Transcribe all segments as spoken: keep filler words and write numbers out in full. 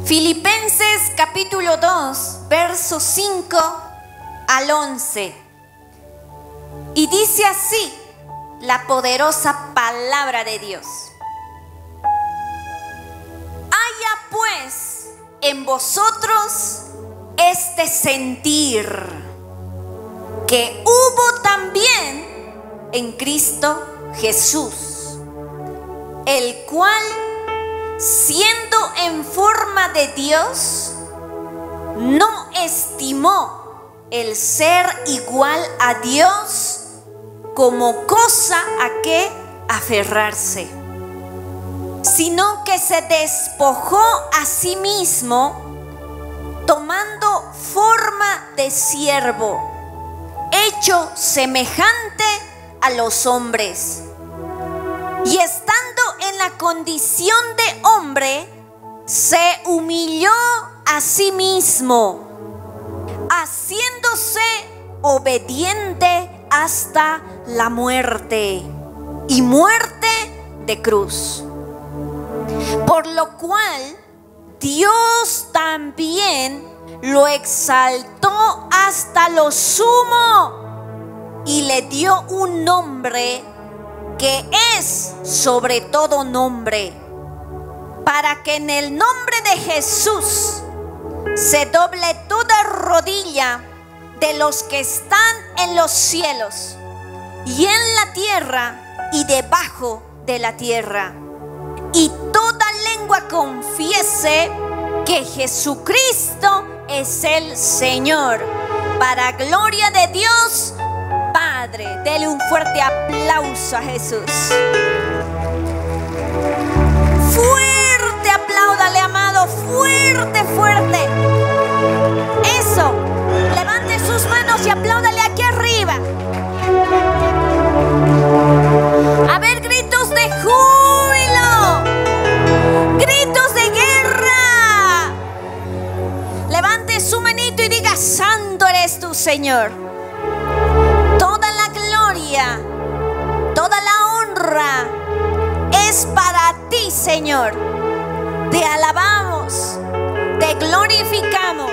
Filipenses capítulo dos, versos cinco al once. Y dice así la poderosa palabra de Dios. Haya pues en vosotros este sentir que hubo también en Cristo Jesús, el cual, siendo en forma de Dios, no estimó el ser igual a Dios como cosa a que aferrarse, sino que se despojó a sí mismo, tomando forma de siervo, hecho semejante a los hombres. Y estando en la condición de hombre, se humilló a sí mismo, haciéndose obediente hasta la muerte, y muerte de cruz. Por lo cual Dios también lo exaltó hasta lo sumo y le dio un nombre que es sobre todo nombre, para que en el nombre de Jesús se doble toda rodilla de los que están en los cielos y en la tierra y debajo de la tierra, y toda lengua confiese que Jesucristo es el Señor, para gloria de Dios Padre. Dele un fuerte aplauso a Jesús. Fuerte, apláudale, amado, fuerte, fuerte. Eso, levante sus manos y apláudale aquí arriba. A ver, gritos de júbilo, gritos de guerra. Levante su manito y diga: santo eres tú, Señor. Toda la gloria, toda la honra es para ti, Señor. Te alabamos, te glorificamos.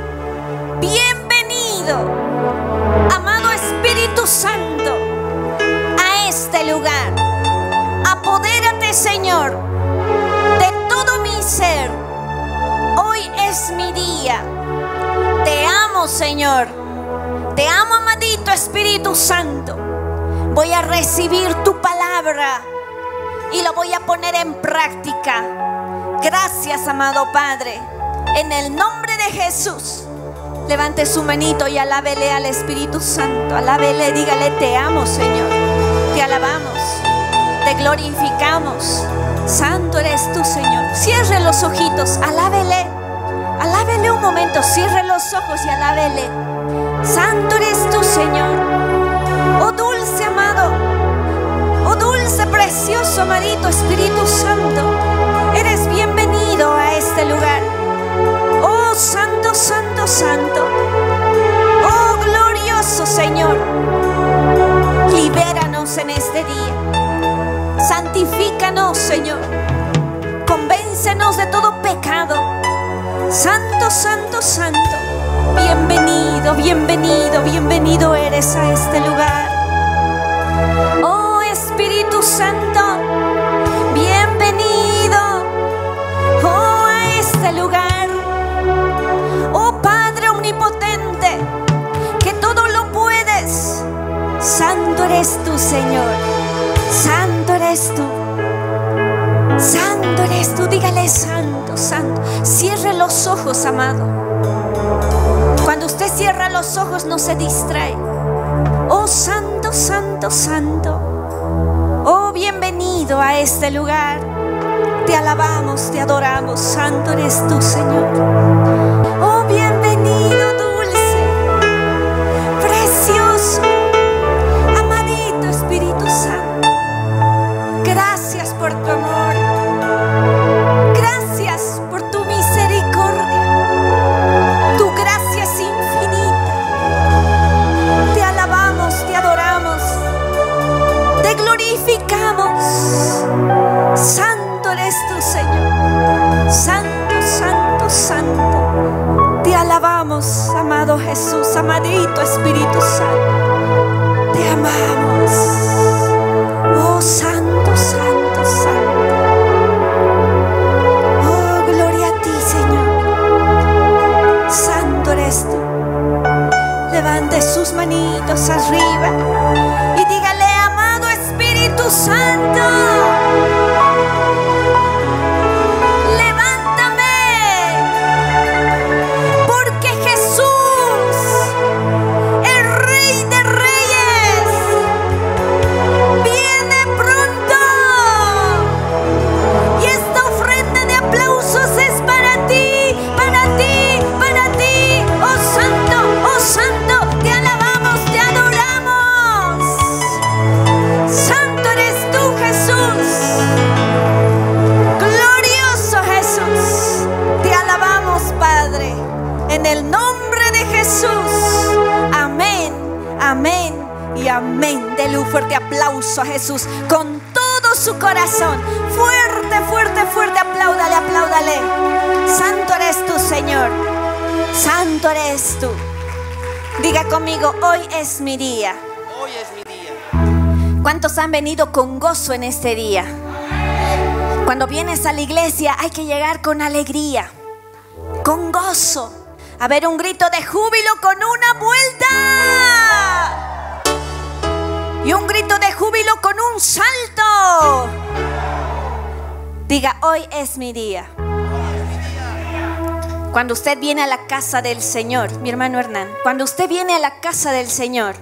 Bienvenido, amado Espíritu Santo, a este lugar. Apodérate, Señor, de todo mi ser. Hoy es mi día. Te amo, Señor. Te amo, amadito Espíritu Santo. Voy a recibir tu palabra y lo voy a poner en práctica. Gracias, amado Padre. En el nombre de Jesús, levante su manito y alábele al Espíritu Santo. Alábele, dígale: te amo, Señor. Te alabamos, te glorificamos. Santo eres tú, Señor. Cierre los ojitos, alábele. Alábele un momento, cierre los ojos y alábele. Santo eres tú, Señor. Oh dulce amado, oh dulce precioso amadito Espíritu Santo, eres bienvenido a este lugar. Oh santo, santo, santo. Oh glorioso Señor, libéranos en este día. Santifícanos, Señor. Convéncenos de todo pecado. Santo, santo, santo. Bienvenido, bienvenido, bienvenido eres a este lugar. Oh Espíritu Santo, bienvenido, oh, a este lugar. Oh Padre omnipotente, que todo lo puedes. Santo eres tú, Señor. Santo eres tú. Santo eres tú. Dígale: santo, santo. Cierre los ojos, amado. Cuando usted cierra los ojos, no se distrae. Oh santo, santo, santo. Oh, bienvenido a este lugar. Te alabamos, te adoramos. Santo eres tú, Señor. Oh, bienvenido, dulce, precioso, amadito Espíritu Santo. Gracias por tu amor. Gracias por tu misericordia. Tu gracia es infinita. Te alabamos, te adoramos, te glorificamos. Santo eres tú, Señor. Santo, santo, Santo. Te alabamos, amado Jesús, amadito Espíritu Santo. Te amamos. Oh, Santo, Santo, Santo. Oh, gloria a ti, Señor. Santo eres tú. Levante sus manitos arriba y dígale, amado Espíritu Santo. En el nombre de Jesús. Amén, amén y amén. Dele un fuerte aplauso a Jesús con todo su corazón. Fuerte, fuerte, fuerte. Apláudale, apláudale. Santo eres tú, Señor. Santo eres tú. Diga conmigo, hoy es mi día. Hoy es mi día. ¿Cuántos han venido con gozo en este día? Cuando vienes a la iglesia hay que llegar con alegría, con gozo. A ver, un grito de júbilo con una vuelta. Y un grito de júbilo con un salto. Diga, hoy es mi día. Cuando usted viene a la casa del Señor, mi hermano Hernán, cuando usted viene a la casa del Señor,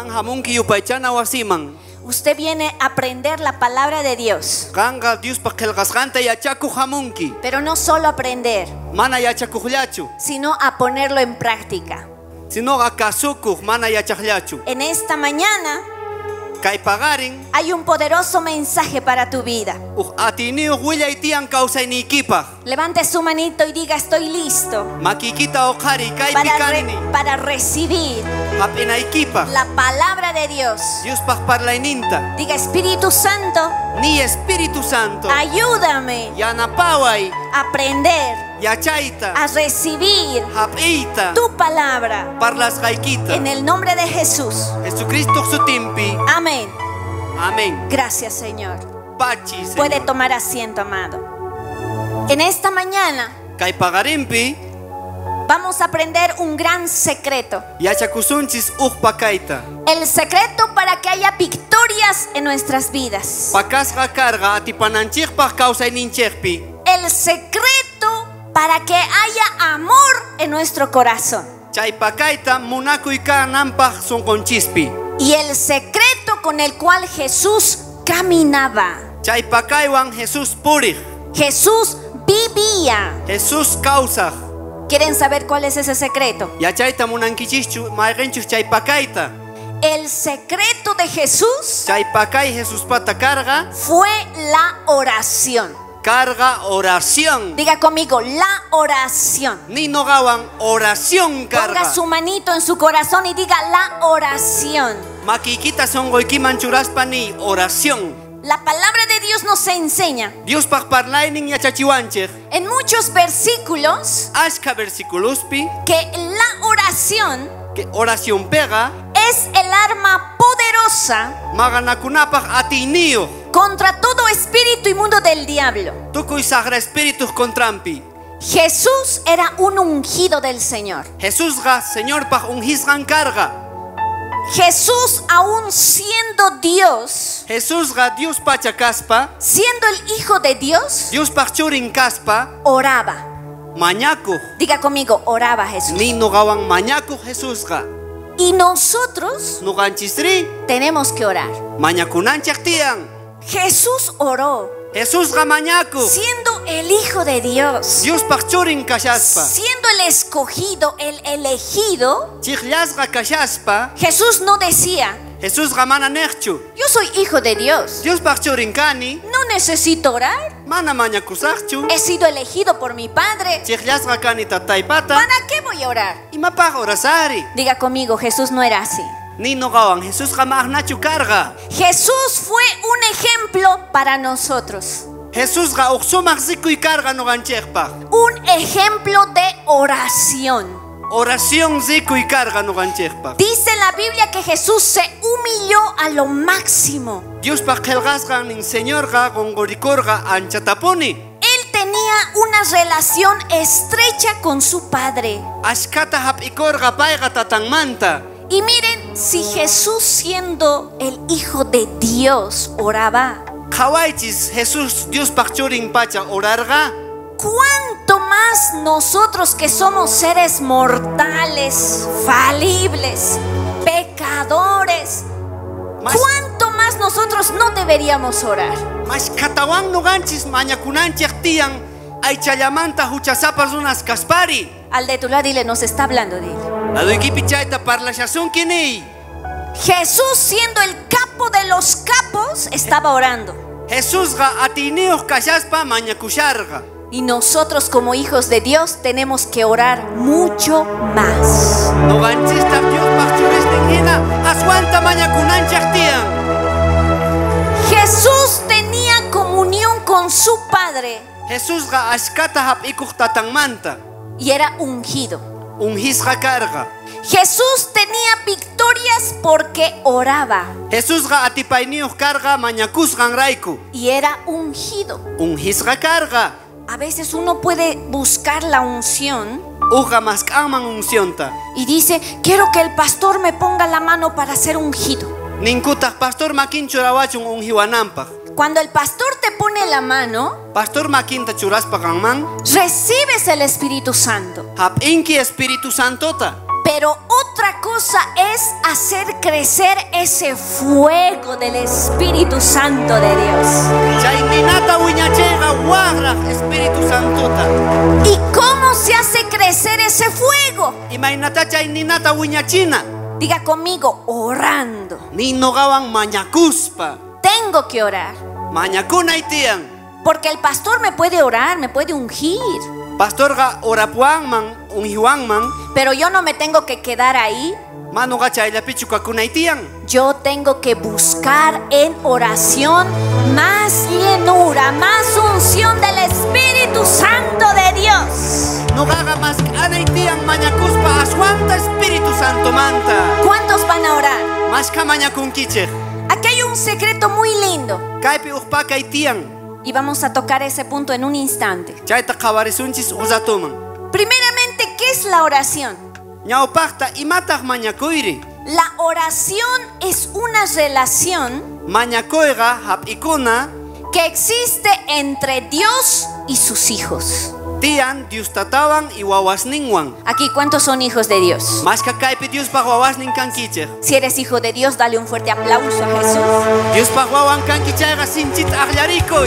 usted viene a aprender la palabra de Dios. Pero no solo aprender, sino a ponerlo en práctica. En esta mañana hay un poderoso mensaje para tu vida. Levante su manito y diga, estoy listo para, re, para recibir la palabra de Dios. Diga, Espíritu Santo, ni Espíritu Santo, ayúdame a aprender, a recibir tu palabra. En el nombre de Jesús. Amén. Amén. Gracias, Señor. Puede tomar asiento, amado. En esta mañana vamos a aprender un gran secreto. El secreto para que haya victorias en nuestras vidas. El secreto para que haya amor en nuestro corazón. Y el secreto con el cual Jesús caminaba. Jesús vivía. Jesús causa. ¿Quieren saber cuál es ese secreto? El secreto de Jesús fue la oración. Carga oración. Diga conmigo, la oración. Ni no gawan oración carga. Ponga su manito en su corazón y diga la oración. Maquiquita son goikiman churaspani oración. La palabra de Dios nos enseña Dios parparlaining ya chachiwancher. En muchos versículos Ashka versículospi que la oración que oración pega es el arma poderosa maganakunapaj atinio contra todo espíritu inmundo del diablo. Tukuy sagra espíritus contrampi. Jesús era un ungido del Señor. Jesús ga Señor paj ungisgan carga. Jesús, aún siendo Dios, Jesús ga Dios pacha caspa, siendo el Hijo de Dios, Dios pachurin caspa, oraba. Mañaco. Diga conmigo, oraba Jesús. Ni no gawan mañaco Jesús ga. Y nosotros no ganchisri tenemos que orar. Mañacunanchaktian. Jesús oró. Jesús ga mañaco. Siendo el Hijo de Dios. Dios pachurin kashaspa. Siendo el escogido, el elegido. Chichlasga kashaspa. Jesús no decía, Jesús ga mana nerchu. yo soy hijo de Dios. Dios pachurin kani. No necesito orar. Mana mañakusarchu. He sido elegido por mi Padre. Chichlasga kani tataypata. ¿Para qué voy a orar? Imapaj orasari. Diga conmigo, Jesús no era así. Ni no gawan Jesús ga magnachu carga. Ejemplo fue un ejemplo para nosotros. Jesús ga uxumaq zikuy carga no ganchekpa. Un ejemplo de oración. Oración zikuy karga noganchikpa. Dice en la Biblia que Jesús se humilló a lo máximo. Dios pa qelqasqa nin Señorqa qonqorikurqa anchatapuni. Él tenía una relación estrecha con su Padre. Ashkata hap'ikurqa payqa tatanmanta. Y miren, si Jesús siendo el Hijo de Dios oraba, Qhawaychis Jesús Dios paqchurin pacha orarqa. ¿cuánto más nosotros que somos seres mortales, falibles, pecadores? Mas- ¿Cuánto más nosotros no deberíamos orar? Mas katawan nuqanchis mañakunanchik tiyan aychallamanta huchasapas runas kaspari. Al de tu lado dile, nos está hablando, dile. Aduykipi chayta parlashasунki niy. Jesús siendo el capo de los capos estaba orando. Jesusqa atiniyuq kashaspa mañakusharqa. Y nosotros como hijos de Dios tenemos que orar mucho más. Nuqanchista Dios paqchuristin hina aswanta mañakunanchik tiyan. Jesús tenía comunión con su Padre Jesusqa ashkata hap'ikuq tatanmanta y era ungido. unhisqa karqa. Jesús tenía victorias porque oraba Jesusqa atipayniyuq karqa mañakusqanrayku y era ungido. unhisqa karqa. A veces uno puede buscar la unción Uqa mask'anman uncionta. y dice, quiero que el pastor me ponga la mano para ser ungido. Ninkutaq pastor makinchu rawachun unhiwananpaq. Cuando el pastor te pone la mano, Pastor makinta churaspa kanman recibes el Espíritu Santo. hap'inki Espíritu Santota. Pero otra cosa es hacer crecer ese fuego del Espíritu Santo de Dios. Chay ninata wiñachayqa waqraq Espíritu Santota. ¿Y cómo se hace crecer ese fuego? Imaynata chay ninata wiñachina. Diga conmigo, orando. Ni noqawan mañakuspa. Tengo que orar. Mañakunay tiyan. Porque el pastor me puede orar, me puede ungir. Pastorqa orapuwanman unhiwanman Pero yo no me tengo que quedar ahí. manuqa chayllapichu kakunay tiyan. Yo tengo que buscar en oración más llenura, más unción del Espíritu Santo de Dios. Nuqaqa mask'anay tiyan mañakuspa aswanta Espíritu Santo manta. ¿Cuántos van a orar? Maskha mañakunkichik. Aquí hay un secreto muy lindo. Kaypi uqpakay tiyan. Y vamos a tocar ese punto en un instante. Chayta qhawarisunchis uzatuman. Primeramente, ¿qué es la oración? Ñawpaqta imataq mañakuyri. La oración es una relación Mañakuyqa hap'ikuna que existe entre Dios y sus hijos. tiyan Diostatawan y wawasninwan. Aquí, ¿cuántos son hijos de Dios? Maska kaypi Diospaq wawasnin kankichik. Si eres hijo de Dios, dale un fuerte aplauso a Jesús. Diospaq wawan kankichayqa sinchita aqllarikuy.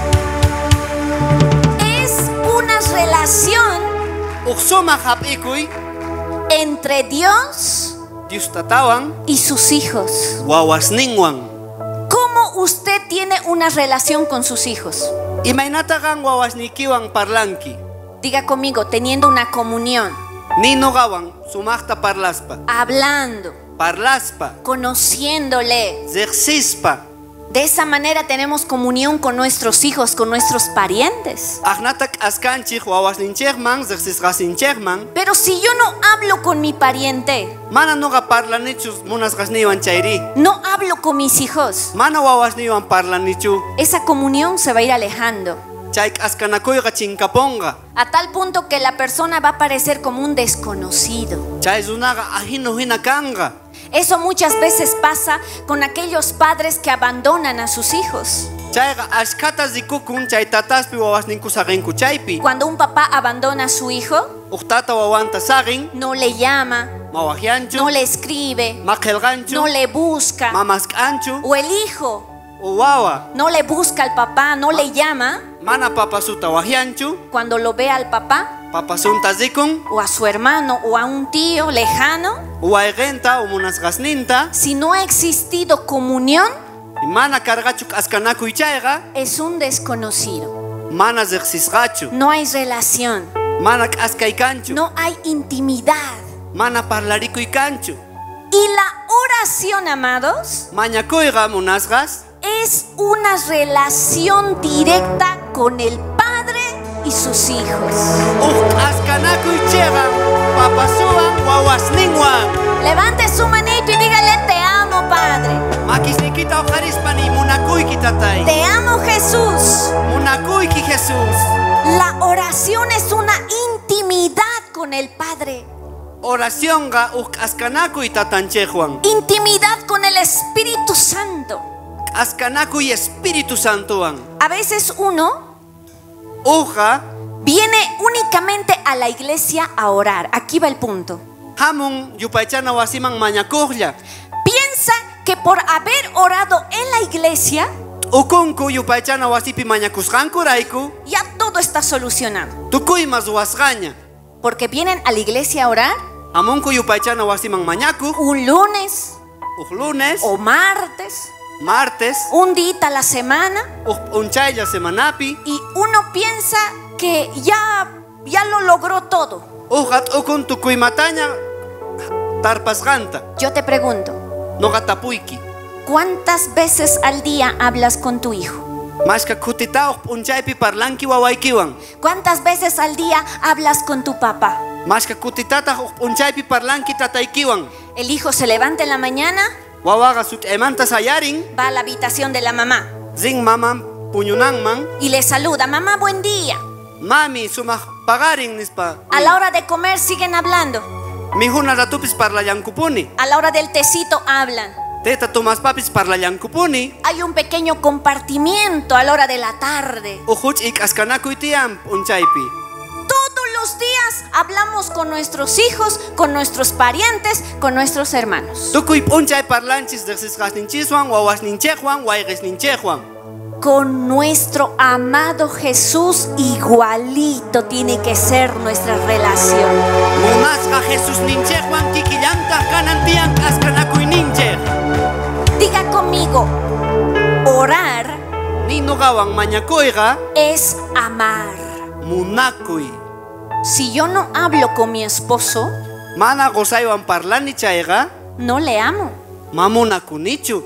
Es una relación Uqsumaq hap'ikuy entre Dios Diostatawan y sus hijos. wawasninwan. ¿Cómo usted tiene una relación con sus hijos? Imaynataqan wawasnikiwan parlanki. Diga conmigo, teniendo una comunión, Ni nuqawan sumaqta parlaspa. hablando, Parlaspa. conociéndole. Riqsispa. De esa manera tenemos comunión con nuestros hijos, con nuestros parientes. Aqnatak askanchik wawasninchikman riqsisqasinchikman. Pero si yo no hablo con mi pariente, Mana nuqa parlanichu munasqasniwan chayri. no hablo con mis hijos, Mana wawasniwan parlanichu. esa comunión se va a ir alejando. Chayk askanakuyqa chinkapunqa. A tal punto que la persona va a parecer como un desconocido. Chay runaqa ahinu hina kanqa. Eso muchas veces pasa con aquellos padres que abandonan a sus hijos. Chayqa ashkata rikukun chay tataspi wawasninku saqinku chaypi. Cuando un papá abandona a su hijo, Uqtata wawanta saqin. no le llama, Mawaqyanchu. no le escribe, Maqilqanchu. no le busca. Mamask'anchu. O el hijo O wawa. no le busca al papá, no le llama. Mana papasuta waqyanchu. Cuando lo ve al papá, Papasunta rikun. o a su hermano, o a un tío lejano, Uwayqinta o munasqasninta. si no ha existido comunión, Mana karqachu askanakuy chayqa. es un desconocido. Mana riqsisqachu. No hay relación, Mana k'askaykanchu. no hay intimidad. Mana parlarikuykanchu. Y la oración, amados, Mañakuyqa munasqas. es una relación directa con el Padre y sus hijos. Uj askanakuy chegan papasuan wawasninwan. Levante su manito y dígale: te amo, Padre. Makisnikita ujarispan y munakuyki tatay. Te amo, Jesús. Munakuyki Jesús. La oración es una intimidad con el Padre. Oración ga uj askanakuy tatanchejuan. Intimidad con el Espíritu Santo. Askanakuy Espíritu Santoan. A veces uno Uja viene únicamente a la iglesia a orar. Aquí va el punto. hamun yupaychana wasiman mañakuqlla. Piensa que por haber orado en la iglesia Ukunku yupaychana wasipi mañakusqankurayku ya todo está solucionado. tukuymas wasqaña. Porque vienen a la iglesia a orar Hamunku yupaychana wasiman mañakuq un lunes uj lunes, o martes, martes, un día a la semana, uj unchaylla semanapi. y uno piensa que ya, ya lo logró todo. Ujat ukun tukuymataña tarpasqanta. Yo te pregunto, Noqatapuyki. ¿cuántas veces al día hablas con tu hijo? Mashka kutitauq unchaypi parlanki wawaykiwan. ¿Cuántas veces al día hablas con tu papá? Mashka kutitataq unchaypi parlanki tataykiwan. El hijo se levanta en la mañana, Wawaqa sut'aymanta sayarin, va a la habitación de la mamá zin maman puñunanman, y le saluda: mamá, buen día. mami sumaq pagarin nispa. A la hora de comer siguen hablando. Mijuna ratupis parlallankupuni. A la hora del tecito hablan. Teta tumaspapis parlallankupuni. Hay un pequeño compartimiento a la hora de la tarde. Ujuch ik askanakuy tiyam unchaypi. Todos los días hablamos con nuestros hijos, con nuestros parientes, con nuestros hermanos. Tukuy unchay parlanchis deqsisqasninchikwan, wawasninchikwan, wayqisninchikwan. Con nuestro amado Jesús igualito tiene que ser nuestra relación. Munasqa Jesús ninchikwan kikillantaq kanan tiyan askanakuy ninchik. Diga conmigo, orar Ni nuqawan mañakuyqa es amar. munakuy. Si yo no hablo con mi esposo, Mana qusaywan parlani chayqa no le amo. mamunakunichu.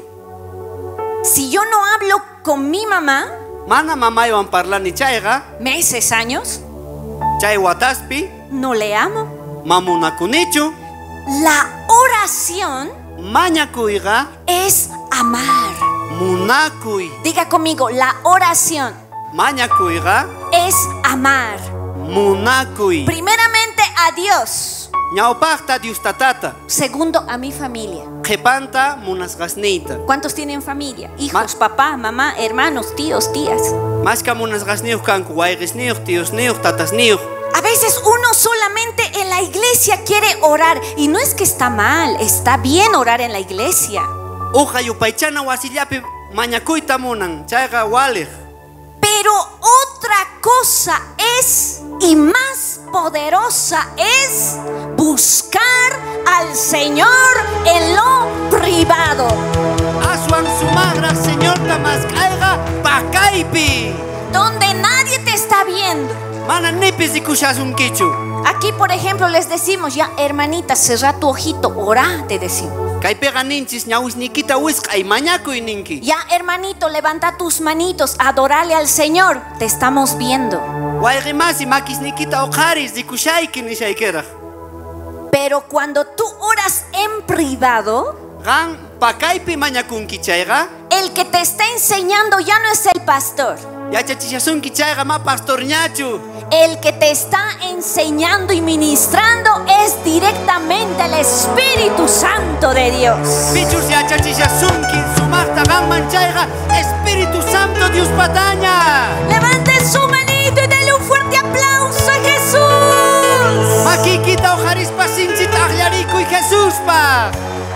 Si yo no hablo con mi mamá, Mana mamaywan parlani chayqa meses, años, chay wataspi no le amo. mamunakunichu. La oración Mañakuyqa es amar. munakuy. Diga conmigo, la oración Mañakuyqa es amar. munakuy. Primeramente a Dios. Ñawpaqta Diostatata. Segundo, a mi familia. Qhipanta munasqasniyta. ¿Cuántos tienen familia? Hijos, papá, mamá, hermanos, tíos, tías. Mashka munasqasniyuq kanku wayqisniyuq, tiyusniyuq, tatasniyuq. A veces uno solamente en la iglesia quiere orar. Y no es que está mal, está bien orar en la iglesia. Uqa yupaychana wasillapi mañakuyta munan, chayqa waliq. Pero otra cosa es, y más poderosa es, buscar al Señor en lo privado. Aswan sumagraq señorta masqayqa pakaypi. Donde nadie te está viendo. Mana nipis rikushasunkichu. Aquí, por ejemplo, les decimos: ya, hermanita, cerra tu ojito, ora, te decimos. Kaypiqa ninchis ñawisnikita wisq'ay mañakuy ninki. Ya, hermanito, levanta tus manitos, adorale al Señor, te estamos viendo. Wayqimasi makisnikita uqharis rikushayki nishaykiraq. Pero cuando tú oras en privado, Qan pakaypi mañakunki chayqa el que te está enseñando ya no es el pastor. yachachishasunki chayqa ma pastorñachu. El que te está enseñando y ministrando es directamente el Espíritu Santo de Dios. Pichus yachachishasunki sumaqta qanman chayqa Espíritu Santo Dios pataña. Levante su manito y dele un fuerte aplauso a Jesús. Makikita uqharispa sinchita aqllarikuy Jesuspa.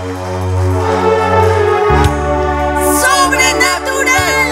Sobrenatural.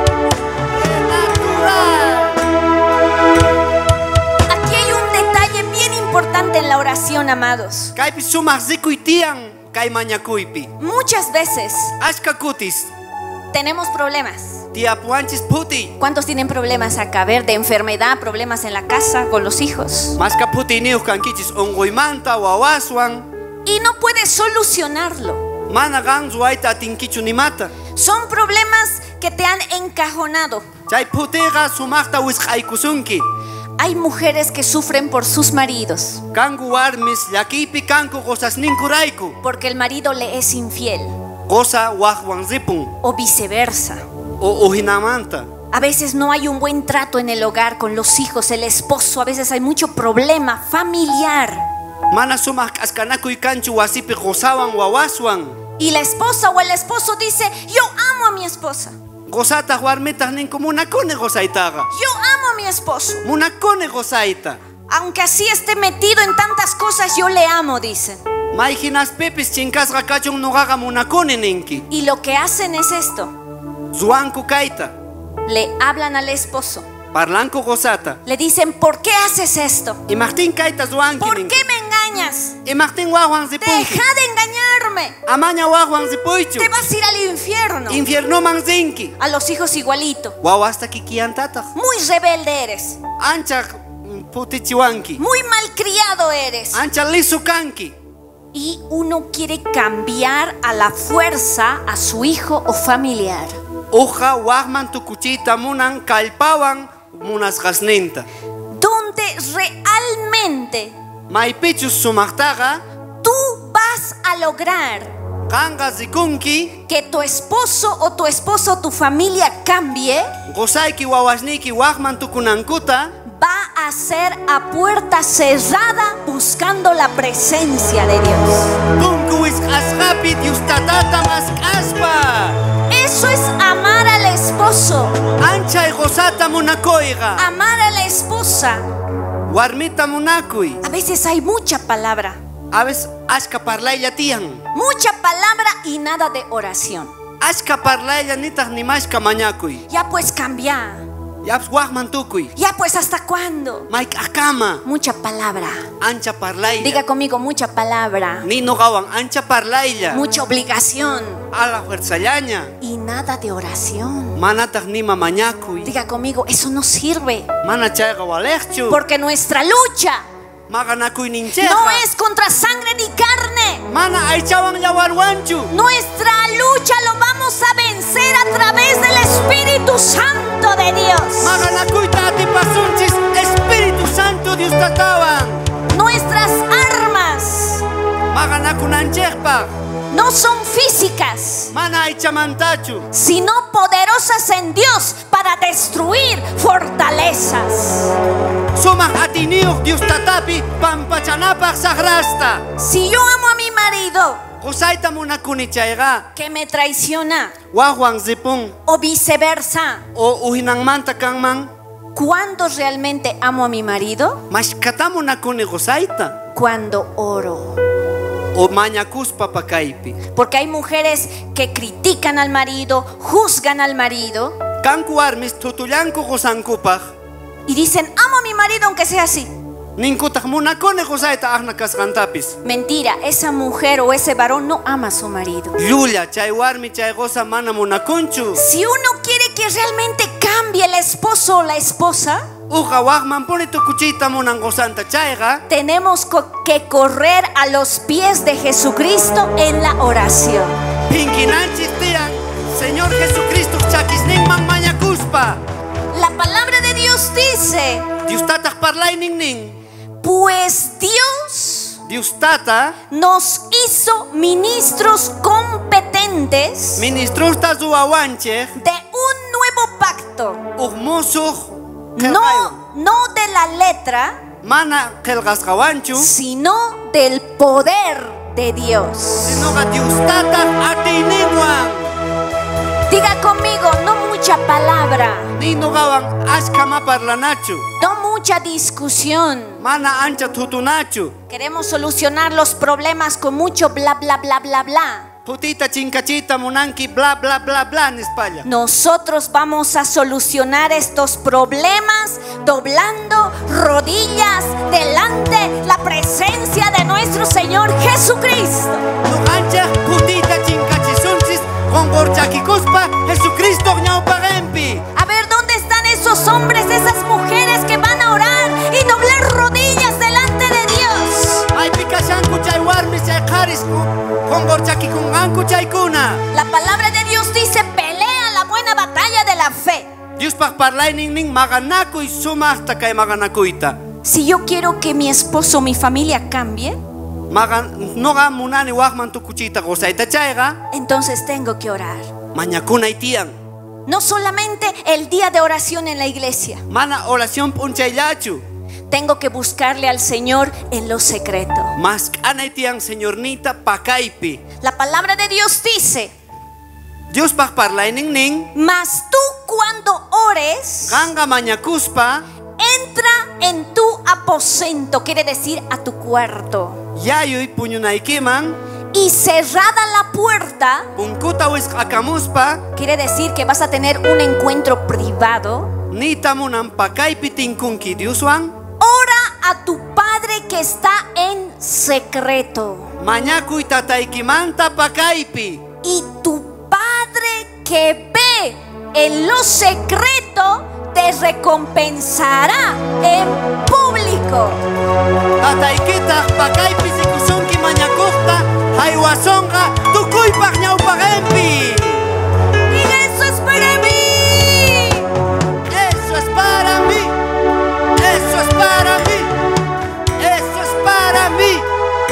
Aquí hay un detalle bien importante en la oración, amados. Kaypi sumaq rikuy tiyan kay mañakuypi. Muchas veces Ashka kutis tenemos problemas. tiyapuanchis puti. ¿Cuántos tienen problemas acá? A ver, de enfermedad, problemas en la casa, con los hijos. Mashka putiniyuq kankichis unquymanta wawaswan. Y no puedes solucionarlo. Mana qan ruwayta atinkichu nimata. Son problemas que te han encajonado. Chay putiqa sumaqta wisq'aykusunki. Hay mujeres que sufren por sus maridos Kanku warmis llakipi kanku gozas ninkuraiku. porque el marido le es infiel Goza wahwan zipun o viceversa. o uhinamanta. A veces no hay un buen trato en el hogar con los hijos, el esposo. A veces hay mucho problema familiar. Mana sumak askanakuy kanchu wasipi gozawan wawaswan. Y la esposa o el esposo dice, yo amo a mi esposa. Gozata warmitas ninku munakone gozaitaga. Yo amo a mi esposo. Munakone gozaita. Aunque así esté metido en tantas cosas, yo le amo, dicen. Maihinas pepis chinkasqa kachun nuqaqa munakone ninki. Y lo que hacen es esto. Zuanku kaita. Le hablan al esposo. Parlanku gozata. Le dicen, ¿por qué haces esto? Imaqtin kaita zuanki ¿Por ninki. qué me engañas? Imaqtin wahwan zipunki. Deja de engañarme. Amaña wahwan zipuychu. Te vas a ir al infierno. Infiernoman zinki. A los hijos igualito. Wawasta kikiyantataq. Muy rebelde eres. Ancha putichiwanki. Muy malcriado eres. Ancha lisu kanki. Y uno quiere cambiar a la fuerza a su hijo o familiar. Uja wahman tukuchita munan kallpawan munasqasninta. Donde realmente Maypichus sumaqtaqa tú vas a lograr qanqa zikunki que tu esposo o tu esposo o tu familia cambie, gozayki wawasniki wahman tukunankuta va a ser a puerta cerrada buscando la presencia de Dios. punkuwis asqapi Diostatata masq'aspa. Eso es amar al esposo, Anchay gozata munakoyqa amar a la esposa. warmita munakuy. A veces hay mucha palabra, A veces ashka parlaylla tiyan. mucha palabra y nada de oración. Ashka parlaylla nitaq nimashka mañakuy. Ya pues cambia. Yaps wahman tukuy. Ya pues hasta cuándo. Maik akama Mucha palabra. ancha parlaylla. Diga conmigo, mucha palabra. Ni noqawan ancha parlaylla. Mucha obligación A la fuerzallaña. y nada de oración. Manataq nima mañakuy. Diga conmigo, eso no sirve. Mana chayqa walejchu. Porque nuestra lucha Maganakuy nincheqa. no es contra sangre ni carne. Mana aychawan yawarwanchu. Nuestra lucha lo vamos a vencer a través del Espíritu Santo de Dios. Maganakuyta atipasunchis Espíritu Santo Diostatawan. Nuestras armas Maganakunanchikpaq. no son físicas, Mana aychamantachu. sino poderosas en Dios para destruir fortalezas. Sumaq atiniyuq Diostatapi pampachanapaq saqrasta. Si yo amo a mi marido Qusayta munakuni chayqa que me traiciona wahwan zipun o viceversa, o uhinanmanta kanman ¿cuándo realmente amo a mi marido? mashkata munakuni qusayta Cuando oro. o mañakuspa pakaypi. Porque hay mujeres que critican al marido, juzgan al marido Kanku warmis tutullanku qusankupaq y dicen, amo a mi marido aunque sea así. ninkutaq munakuni qusayta aqna kasqantapis. Mentira, esa mujer o ese varón no ama a su marido. Llulla chay warmi chay goza mana munakunchu. Si uno quiere que realmente cambie el esposo o la esposa, Uqa waqman puni tukuchita munan qusanta chayqa tenemos co- que correr a los pies de Jesucristo en la oración. pinkinanchis tiyan Señor Jesucristo chakisninman mañakuspa. La palabra de Dios dice, Diostataq parlaynin nin. pues Dios Diostata nos hizo ministros competentes ministrusta zuawanchej de un nuevo pacto. uqmusuq No, no de la letra, mana qelqasqawanchu sino del poder de Dios. sinoqa Diostataq atiyninwan. Diga conmigo, no mucha palabra, Ni nuqawan ashka ma parlanachu. no mucha discusión. Mana ancha tutunachu. Queremos solucionar los problemas con mucho bla bla bla bla bla. Putita chinkachita munanki bla bla bla bla en España. Nosotros vamos a solucionar estos problemas doblando rodillas delante la presencia de nuestro Señor Jesucristo. Nuqanchej putita chinkachisunchis qonqorchakikuspa Jesucristo ñawpaqenpi. A ver, ¿dónde están esos hombres, esas mujeres que van a orar y doblar rodillas delante de Dios? Maypi kashanku chay warmis chay qaris qonqorchakikunqanku chaykuna. La palabra de Dios dice, pelea la buena batalla de la fe. Dios pa parlainin ning maganaku y sumasta kay maganakuita. Si yo quiero que mi esposo, mi familia cambie, Magan no ga munani wagman tu kuchita gosaita chaiga. entonces tengo que orar. Mañakuna itian. No solamente el día de oración en la iglesia. Mana oración punchailachu. Tengo que buscarle al Señor en lo secreto. Mas anaitian señornita pakaipi. La palabra de Dios dice: Dios pa parlainin ning. mas tú cuando ores, Ganga mañakuspa. entra en tu aposento, quiere decir a tu cuarto, Yayuy puñunaikiman. y cerrada la puerta, Punkuta wis akamuspa. quiere decir que vas a tener un encuentro privado. Nita munan pakaipi tinkunki Dioswan. Ora a tu Padre que está en secreto, Mañakuy tataikimanta pakaipi. y tu Padre que ve en lo secreto te recompensará en público. Tataikita pakaipi sikusunki mañakusta. Haywasonga tukuy pakñaupagempi. Y eso es para mí. Eso es para mí. Eso es para mí. Eso es para mí.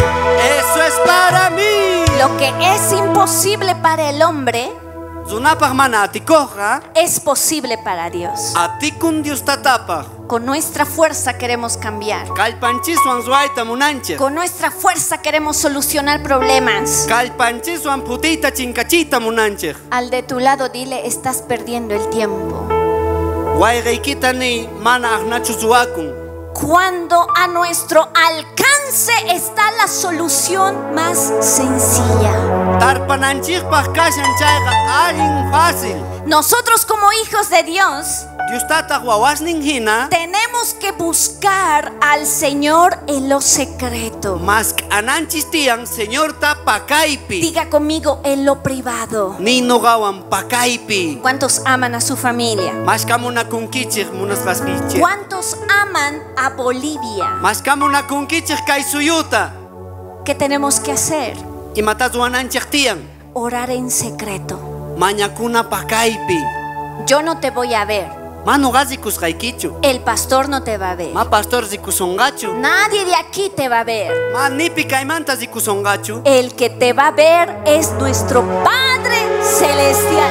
Eso es para mí. Lo que es imposible para el hombre Zunapag mana atikoja. es posible para Dios. Atikun Dios tatapag. Con nuestra fuerza queremos cambiar. Kalpanchiswan zuaita munanche. Con nuestra fuerza queremos solucionar problemas. Kalpanchiswan putita chinkachita munanche. Al de tu lado dile: estás perdiendo el tiempo. Wayreikita ni mana agnachu zuakun. Cuando a nuestro alcance está la solución más sencilla. Tarpananchikpag kashan chayqa allin fácil. Nosotros como hijos de Dios Dios tataq wawasnin hina. tenemos que buscar al Señor en lo secreto. Mas ananchis tiyan señor ta pakaipi. Diga conmigo: en lo privado. Ni nogawan pakaipi. ¿Cuántos aman a su familia? Mas kamuna kunkichik munas kaskichik. ¿Cuántos aman a Bolivia? Mas kamuna kunkichik kay suyuta. ¿Qué tenemos que hacer? Imatas wananchik tiyan. Orar en secreto. Mañakuna pakaipi. Yo no te voy a ver. Mano gazikus kaykichu. El pastor no te va a ver. Ma pastor zikusongachu. Nadie de aquí te va a ver. Ma nipi kaymanta zikusongachu. El que te va a ver es nuestro Padre Celestial.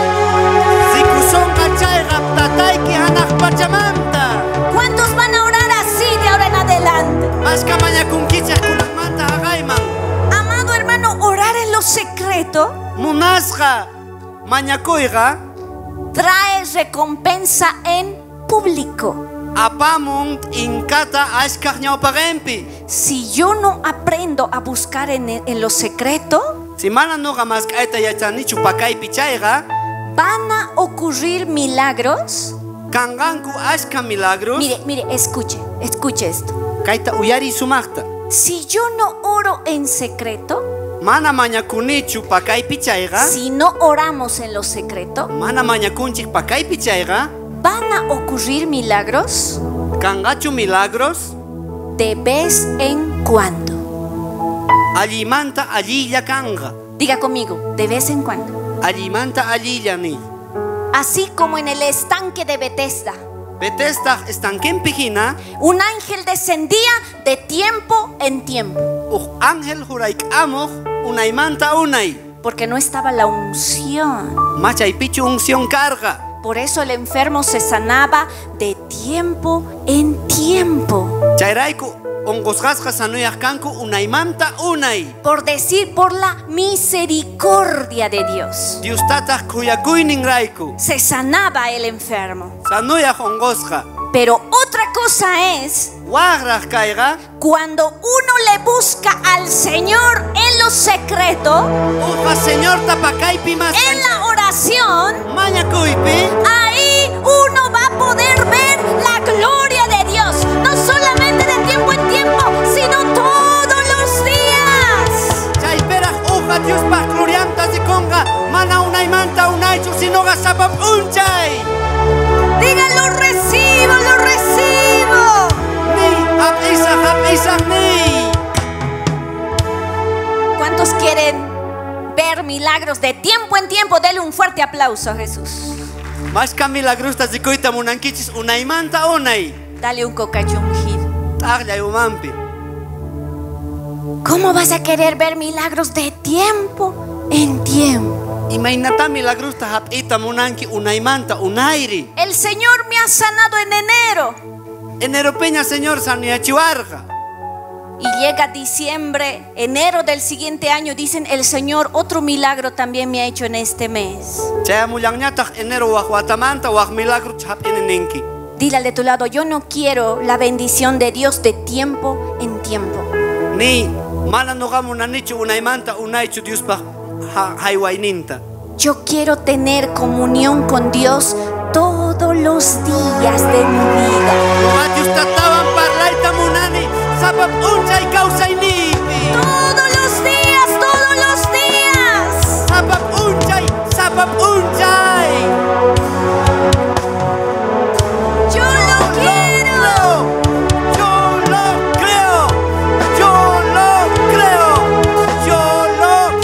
Zikusonga chayqa tatayki hanaq pachamanta. ¿Cuántos van a orar así de ahora en adelante? Mas kamañakunkichik kunaqmanta haqayman. Amado hermano, orar en lo secreto Munasqa mañakuyqa trae recompensa en público. apamun inkata ashkaq ñawpaqinpi. Si yo no aprendo a buscar en, en lo secreto, Si mana nuqa mask'ayta yachanichu pakaypi chayqa van a ocurrir milagros. kanqanku ashka milagros. Mire, mire, escuche, escuche esto. Kayta uyari sumaqta. Si yo no oro en secreto, Mana mañakunichu pakaypi chayqa. si no oramos en lo secreto, Mana mañakunchik pakaypi chayqa. van a ocurrir milagros Kanqachu milagros. de vez en cuando. Allimanta allilla kanqa. Diga conmigo: de vez en cuando. Allimanta allilla ni. Así como en el estanque de Bethesda, Betestaq estankenpi hina un ángel descendía de tiempo en tiempo, uj ángel hurayk'amuq unaymanta unay. porque no estaba la unción. Machaypichu unción karqa. Por eso el enfermo se sanaba de tiempo en tiempo. Chayrayku unqusqasqa sanuyaq kanku unaymanta unay. Por decir, por la misericordia de Dios, Dios tataq kuyakuyninrayku se sanaba el enfermo. sanuyaq unqusqa. Pero otra cosa es Waqraq kayqa cuando uno le busca al Señor en lo secreto, uqa señor tapakaypi mas en la oración. mañakuypi Ahí uno va a poder ver la gloria de Dios, no solamente de tiempo en tiempo, sino todos los días. chayperaq uqa Diospaq glorianta zikunqa mana unaymanta unaychu sinoqa sabab unchay. Diga: lo recibo, lo recibo. Ni hap'isaq hap'isaq ni. ¿Cuántos quieren ver milagros de tiempo en tiempo? Dele un fuerte aplauso a Jesús. Mashka milagrusta zikuita munankichis unaymanta unay. Dale un cocacho ungido. Taqlla umampi. ¿Cómo vas a querer ver milagros de tiempo en tiempo? Imaynata milagrusta hap'ita munanki unaymanta unayri. El Señor me ha sanado en enero. Enero peña Señor saniachiwarqa. Y llega diciembre, enero del siguiente año, dicen el Señor otro milagro también me ha hecho en este mes. Chayamullanñataq enero waq watamanta waq milagro hap'inininki. Dile al de tu lado, yo no quiero la bendición de Dios de tiempo en tiempo. Ni mana nuqamunanichu unaymanta unaychu Diospaq haywayninta. Yo quiero tener comunión con Dios todos los días de mi vida. Diostawan parlayta munani sapap unchay kawsaynipi. Todos los días, todos los días. Sapap unchay, sapap unchay. Yo lo quiero. Yo lo creo. Yo lo creo. Yo lo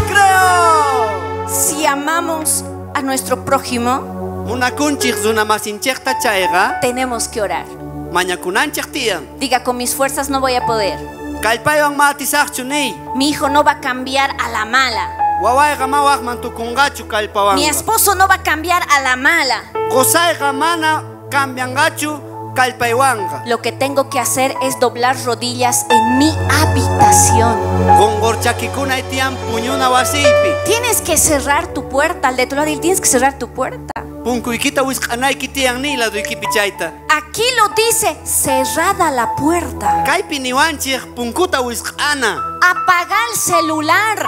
creo. Si amamos a nuestro prójimo, Munakunchik zunamasinchikta chayqa tenemos que orar. mañakunanchik tiyan. Diga, con mis fuerzas no voy a poder. Kallpaywan matisaqchu niy. Mi hijo no va a cambiar a la mala. Wawayqa mawaqman tukunqachu kallpawanqa. Mi esposo no va a cambiar a la mala. Qusayqa mana cambianqachu kallpaywanqa. Lo que tengo que hacer es doblar rodillas en mi habitación. Qunqurchakikunay tiyan puñuna wasiypi. Tienes que cerrar tu puerta. Al de tu lado, tienes que cerrar tu puerta. Punkuykita wisq'anayki tiyan ni laduykipi chayta. Aquí lo dice, cerrada la puerta. Kaypi niwanchik punkuta wisq'ana. Apaga el celular.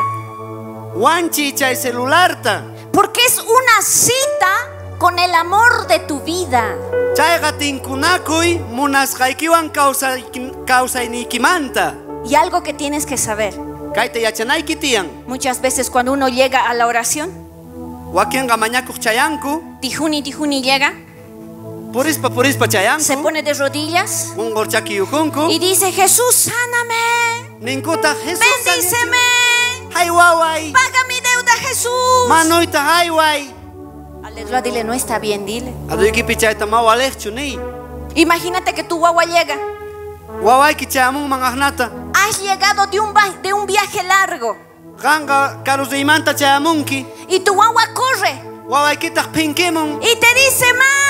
Wanchi chay celularta. Porque es una cita con el amor de tu vida. Chayqa tinkunakuy munasqaykiwan kawsay- kawsayniykimanta. Y algo que tienes que saber. Kayta yachanayki tiyan. Muchas veces cuando uno llega a la oración, Wakinqa mañakuq chayanku. tijuni, tijuni llega, Purispa purispa se chayanku. pone de rodillas Qunqurchakiyukunku. y dice, Jesús, sáname, Ninkuta Jesús. bendíceme, Hay waway. paga mi deuda, Jesús. Manoyta hayway. Al de tu lado dile, no está bien, dile. Aduykipi chayta mawalejchu ni. Imagínate que tu guagua llega. Wawayki chayamunman ahnata. Has llegado de un, va- de un viaje largo Qanqa karusriymanta chayamunki. y tu guagua corre Wawaykitaq pinkimun. y te dice,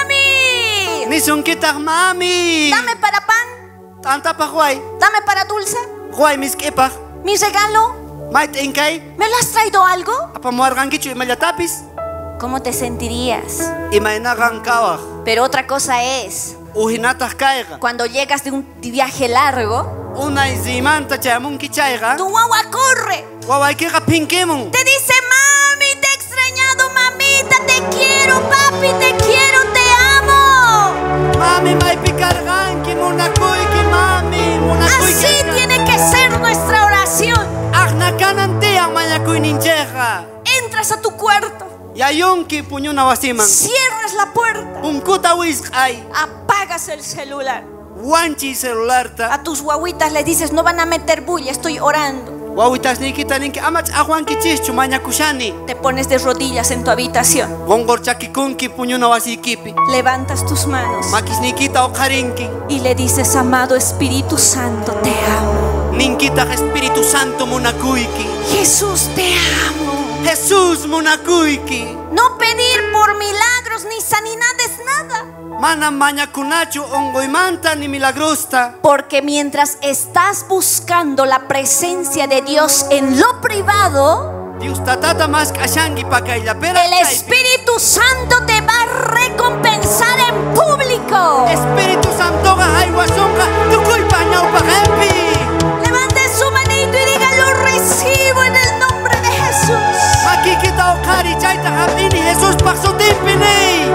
mami, Nisunkitaq mami. dame para pan, T'antapaq way. dame para dulce, Way misk'ipaq. mi regalo, Mayt inkay. ¿me lo has traído algo? Apamuarqankichu imallatapis. ¿Cómo te sentirías? Imaynaqan kawaq. Pero otra cosa es, Uhinataq kayqa. cuando llegas de un viaje largo, Unay ziymanta chayamunki chayqa. tu guagua corre, Wawaykiqa pinkimun. te dice, mami, te he extrañado, mamita, te quiero, papi, te quiero, te amo. Mami maypi karqanki munakuyki mami. Munakuyki. Así tiene que ser nuestra oración. Aqna kanan tiyan mañakuyninchikqa. Entras a tu cuarto, Yayunki puñuna wasiman. cierras la puerta, Punkuta wisq'ay. apagas el celular. Wanchi celularta. A tus guaguitas les dices, no van a meter bulla, estoy orando. Wawitasniykita ninki amach ajuankichischu mañakushani. Te pones de rodillas en tu habitación, Qunqurchakikunki puñuna wasiykipi. levantas tus manos Makisniykita uqharinki. y le dices, amado Espíritu Santo, te amo. Ninkitaq Espíritu Santo munakuyki. Jesús, te amo. Jesús munakuyki. No pedir por milagros ni sanidades, nada. Mana mañakunachu unquymanta ni milagrusta. Porque mientras estás buscando la presencia de Dios en lo privado, Dios tatata mas kashanki pakayllapira. el Espíritu Santo te va a recompensar en público. Espíritu Santo ga haywasunqa tukuypa ñawpaqanpi. Levante su manito y diga, lo recibo en el nombre de Jesús. Makikita uqhari chayta hap'ini Jesús paqsutinpi ni.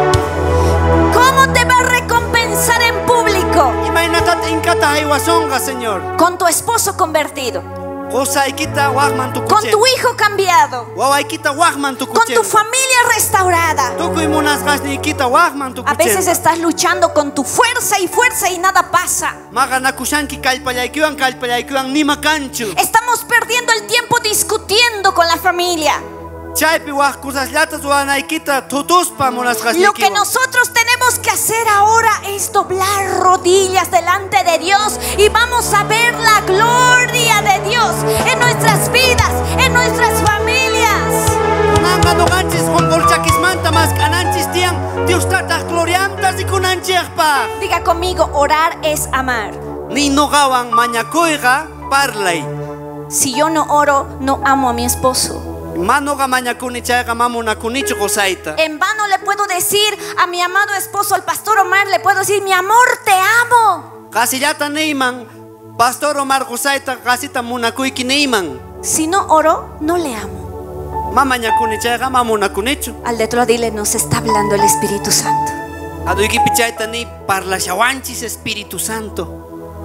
¿Cómo te va a recompensar en público? Imaynatat inkata haywasunqa Señor. Con tu esposo convertido, Qusaykita waqman con tukuchin. tu hijo cambiado, Wawaykita waqman con tukuchin. tu familia restaurada. Tukuy munasqasniykita waqman A tukuchin. veces estás luchando con tu fuerza y fuerza y nada pasa. Maqanakushanki kallpallaykiwan kallpallaykiwan nima kanchu. Estamos perdiendo el tiempo discutiendo con la familia. Chaypi waqkusasllatas wanaykita tutuspa munasqasnikiwan. Lo que nosotros tenemos que hacer ahora es doblar rodillas delante de Dios y vamos a ver la gloria de Dios en nuestras vidas, en nuestras familias. Kunanqa nuqanchis qunqurchakismanta maskananchis tiyan Diostata gloriantas y kunanchikpaq. Diga conmigo, orar es amar. Ni nuqawan mañakuyqa parlay. Si yo no oro, no amo a mi esposo. Manuqa mañakuni chayqa mamunakunichu qusayta. En vano le puedo decir a mi amado esposo, al pastor Omar, le puedo decir, mi amor, te amo. Qasillata neyman Pastor Omar qusayta qasita munakuyki neyman. Si no oro, no le amo. Mamañakuni chayqa mamunakunichu. Al de otro dile, nos está hablando el Espíritu Santo. Aduykipi chayta ni parlashawanchis Espíritu Santo.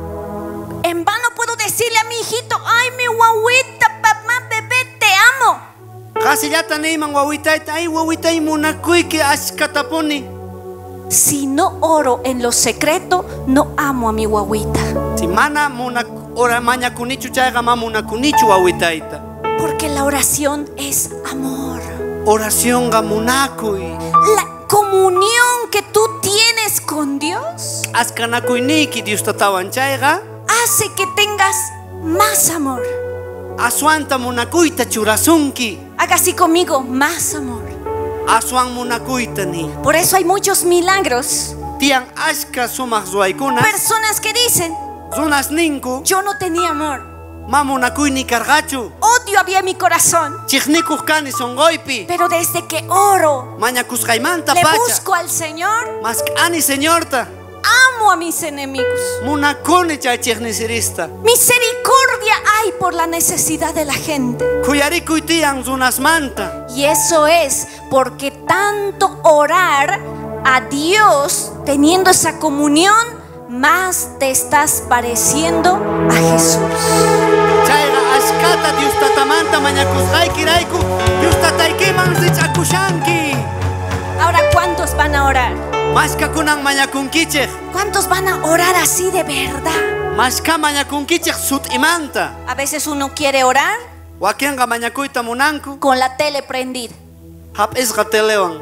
En vano puedo decirle a mi hijito, ay, mi guaguita, papá, bebé, te amo. Qasillata neyman wawitayta, ay wawitay munakuyki ashkatapuni. Si no oro en lo secreto, no amo a mi guaguita. Si mana munak ora mañakunichu chayqa mamunakunichu wawitayta. Porque la oración es amor. Oraciónqa munakuy. La comunión que tú tienes con Dios Askanakuyninki Diostatawan chayqa hace que tengas más amor. aswanta munakuyta churasunki. Haga así conmigo, más amor. Aswan munakuytani. Por eso hay muchos milagros. Tiyan ashka sumaq ruwaykunas. Personas que dicen, Runas ninku yo no tenía amor. mamunakuyni karqachu. Odio había en mi corazón. Chiqnikuq kani sonqoypi. Pero desde que oro, Mañakusqaymanta le pacha. busco al Señor, Mask'ani señorta. amo a mis enemigos. Munakuni chay chiqnisirista. Misericordia hay por la necesidad de la gente. Kuyarikuy tiyan runasmanta. Y eso es porque tanto orar a Dios, teniendo esa comunión, más te estás pareciendo a Jesús. Chayqa ashkata Diostatamanta mañakusqaykirayku Diostataykiman richakushanki. Ahora, ¿cuántos van a orar? Mashkakunan mañakunkichik. ¿Cuántos van a orar así de verdad? Mashka mañakunkichik sut'imanta. A veces uno quiere orar Wakinqa mañakuyta munanku. con la tele prendida. Hap'isqa telewan.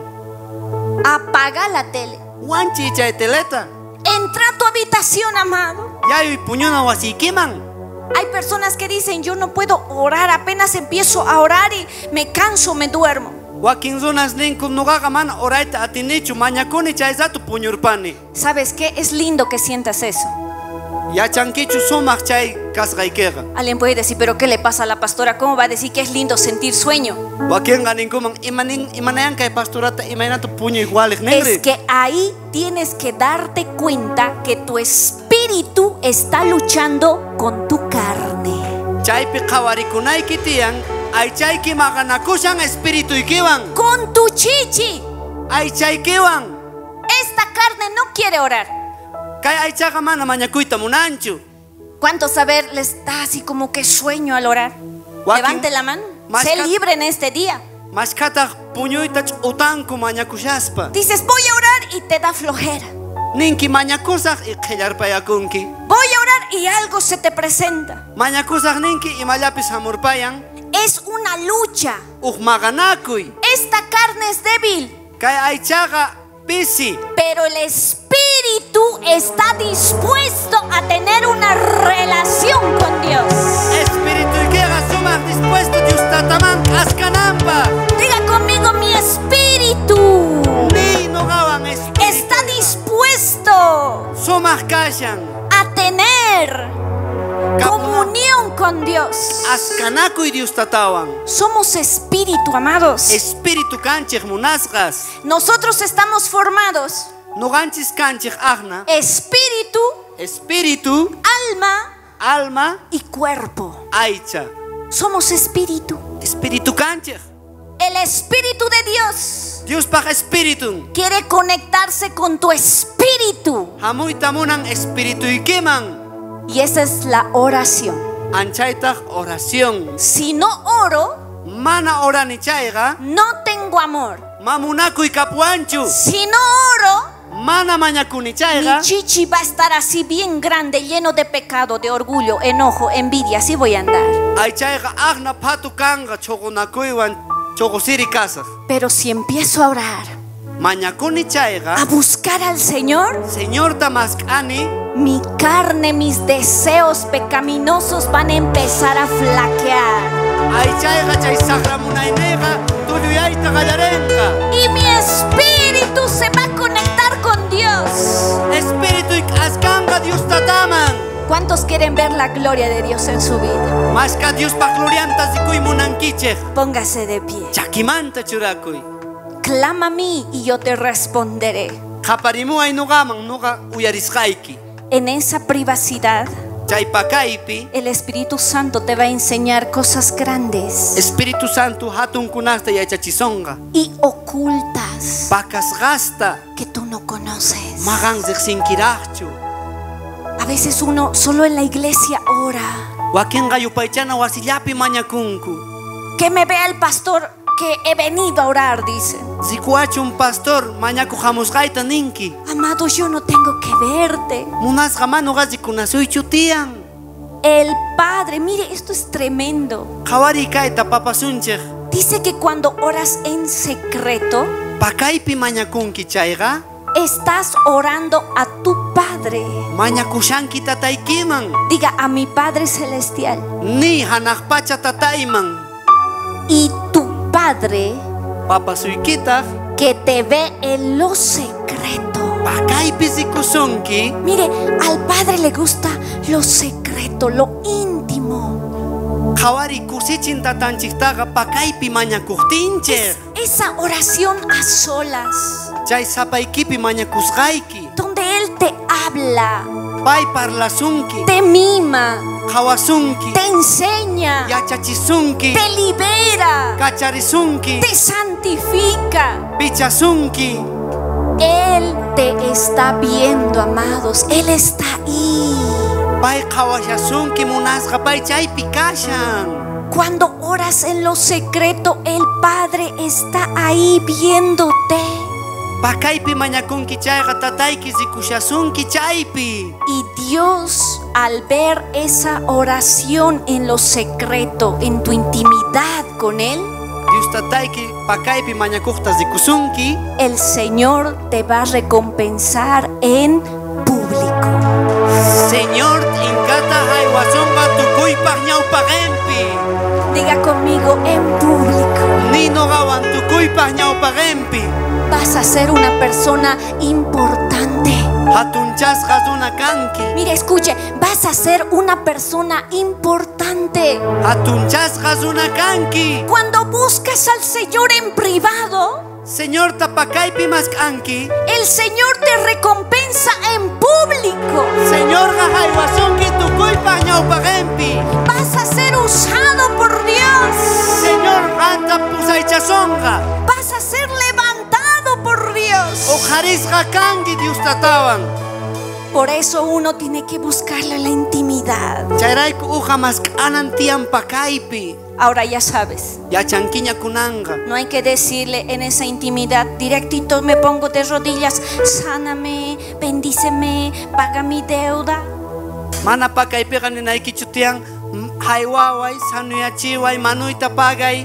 Apaga la tele. Wanchi chay teleta. Entra a tu habitación, amado. Yayuy puñuna wasiykiman. Hay personas que dicen, yo no puedo orar, apenas empiezo a orar y me canso, me duermo. Wakin runas ninku nuqaqa mana orayta atinichu mañakuni chaysatu puñurpani. ¿Sabes qué? Es lindo que sientas eso. Yachankichu sumaq chay kasqaykiqa. Alguien puede decir, pero ¿qué le pasa a la pastora? ¿Cómo va a decir que es lindo sentir sueño? Wakinqa ninkuman imanin imanayan kay pastorata imaynata puñu iguales negri. Es que ahí tienes que darte cuenta que tu espíritu está luchando con tu carne. Chaypi qhawarikunaiki tiyan aychayki maqanakushan espirituykiwan. Con tu chichi. Aychaykiwan. Esta carne no quiere orar. Kay aychaqa mana mañakuyta munanchu. ¿Cuántos a ver les da así como que sueño al orar? Joaquín, Levante la mano. más Sé ca- libre en este día. Mashkataq puñuyta utanku mañakushaspa. Dices, voy a orar y te da flojera. Ninki mañakusaq y qillarpayakunki. Voy a orar y algo se te presenta. Mañakusaq ninki imallapis hamurpayan. Es una lucha. Uq maqanakuy. Esta carne es débil, Kay aychaqa pisi. pero el espíritu está dispuesto a tener una relación con Dios. Espirituykiqa sumaq dispuesto Diostataman askananpaq. Diga conmigo, mi espíritu Ni nuqawan espiritu. está dispuesto Sumaq kashan. a tener comunión con Dios. Askanakuy Diostatawan. Somos espíritu, amados. Espiritu kanchik munasqas. Nosotros estamos formados Nuqanchis kanchik aqna. espíritu, Espiritu, alma alma, y cuerpo. aycha. Somos espíritu. Espiritu kanchik. El espíritu de Dios Diospaq espiritu. quiere conectarse con tu espíritu. Hamuyta munan espirituykiman. Y esa es la oración. Anchaytaq oración. Si no oro, Mana orani chayqa no tengo amor. mamunakuy kapwanchu. Si no oro, Mana mañakuni mi chayqa chichi va a estar así bien grande, lleno de pecado, de orgullo, enojo, envidia. Así voy a andar. aychayqa aqna phatu kanqa chuqunakuywan Chogosiri casas. Pero si empiezo a orar, Mañakuni a chaiga. buscar al Señor, Señor Tamaskani. mi carne, mis deseos pecaminosos van a empezar a flaquear. Ay chaiga chay sagramunainega. Tuliaita gallarenga. Y mi espíritu se va a conectar con Dios. Espíritu y ascanga Dios tataman. ¿Cuántos quieren ver la gloria de Dios en su vida? Más que Dios pa gloriantas y cuy munanquiche. Póngase de pie. Chakimanta churakuy. Clama a mí y yo te responderé. Japarimu ay nugaman nuga uyarisqayki. En esa privacidad, Chay pakaypi. el Espíritu Santo te va a enseñar cosas grandes Espíritu Santo hatun kunasta yachachisonga. y ocultas Pakas gasta. que tú no conoces. Magan sinkirachu. A veces uno solo en la iglesia ora. Wakin gayupaychana wasillapi mañakunku. Que me vea el pastor que he venido a orar, dice. Zikuachu un pastor mañaku jamusgaita ninki. Amado, yo no tengo que verte. Munasqa manuqasi kunasuychu tiyan. El Padre, mire, esto es tremendo. Qhawari kayta papasunchik. Dice que cuando oras en secreto, Pakaypi mañakunki chayqa. estás orando a tu Padre. Mañakushanki tataykiman. Diga, a mi Padre Celestial. Ni hanaqpacha tatayman. Y tu Padre Papasuykitaq. que te ve en lo secreto. Pakaypi zikusunki. Mire, al Padre le gusta lo secreto, lo íntimo. Qhawari kusichin tatanchiktaqa pakaypi mañakuqtinchik. Esa oración a solas, Chay sapaykipi mañakusqayki. donde Él te habla, Pay parlasunki. te mima, Qhawasunki. te enseña, Yachachisunki. te libera, Kacharisunki. te santifica. Pichasunki. Él te está viendo, amados. Él está ahí. Pay qhawashasunki munasqa pay chaypi kashan. Cuando oras en lo secreto, el Padre está ahí viéndote. Pakaypi mañakunki chayqa tatayki zikushasunki chaypi. Y Dios, al ver esa oración en lo secreto, en tu intimidad con Él, Dios tatayki pakaypi mañakuqta zikusunki. el Señor te va a recompensar en público. Señor inkata haywasonqa tukuypaq ñawpaqinpi. Diga conmigo, en público. Ninoqawan tukuypaq ñawpaqinpi. Vas a ser una persona importante. Hatunchasqa runa kanki. Mire, escuche, vas a ser una persona importante. Hatunchasqa runa kanki. Cuando buscas al Señor en privado, Señor tapakaypi mas kanki. el Señor te recompensa en público. Señor haywasonki tukuypaq ñawpaqinpi. Vas a ser usado por Dios. Señor anta pusaychasonqa. Vas a ser levantado por Dios. Ojarisqa kanki Dios tatawan. Por eso uno tiene que buscarlo en la intimidad. Chayrayku uja mas k'anan tiyan pakaypi. Ahora ya sabes, Yachankiña kunanga. no hay que decirle en esa intimidad, directito me pongo de rodillas, sáname, bendíceme, paga mi deuda. Mana pakaypiqa ninaykichu tiyan haywaway, sanuyachiway, manuyta pagay.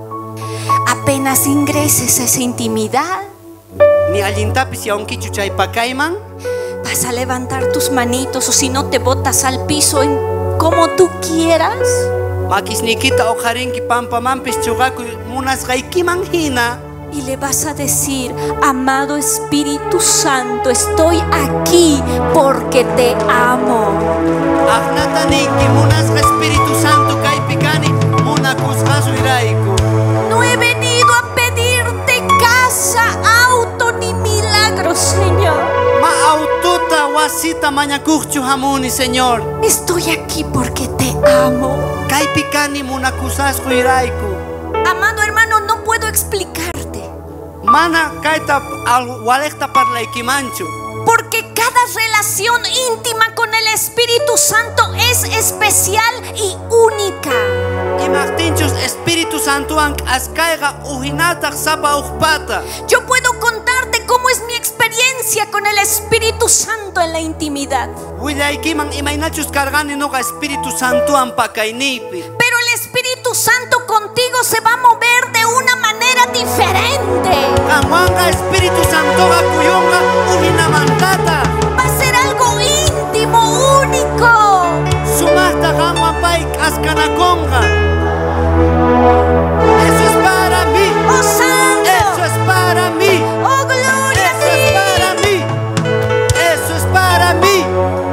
Apenas ingreses a esa intimidad, Ni allintapis yawnkichu chay pakayman. vas a levantar tus manitos o si no te botas al piso en como tú quieras. Makisnikita ojarinki pampamampis chuqakuy munasqaykiman hina. Y le vas a decir, amado Espíritu Santo, estoy aquí porque te amo. Ahnata ninki munasqa Espíritu Santo kaypi kani munakusqasuyraykun. No he venido a pedirte casa, auto ni milagros, Señor. Ma autota wasita mañakuqchu hamuni, Señor. Estoy aquí porque te amo. Kaypi kani munakusasquyrayku. Amado hermano, no puedo explicarte. Mana kayta waleqta parlaykimanchu. Porque cada relación íntima con el Espíritu Santo es especial y única. Imaqtinchus Espíritu Santuwan askayqa uhinataq sapa uqpata. Yo puedo contarte cómo es mi experiencia con el Espíritu Santo en la intimidad. Willaykiman imaynachus karqani nuqa Espíritu Santuwan pakayniypi. Pero el Espíritu Santo contigo se va a mover de de una manera diferente. Qamwanqa Espíritu Santo kuyunqa uhinamantata. Va a ser algo íntimo, único. Sumaqta qamwan pay k'askanakunqa. Eso es para mí. Oh Santo. Eso es para mí. Oh gloria a Eso es ti. para mí. Eso es para mí.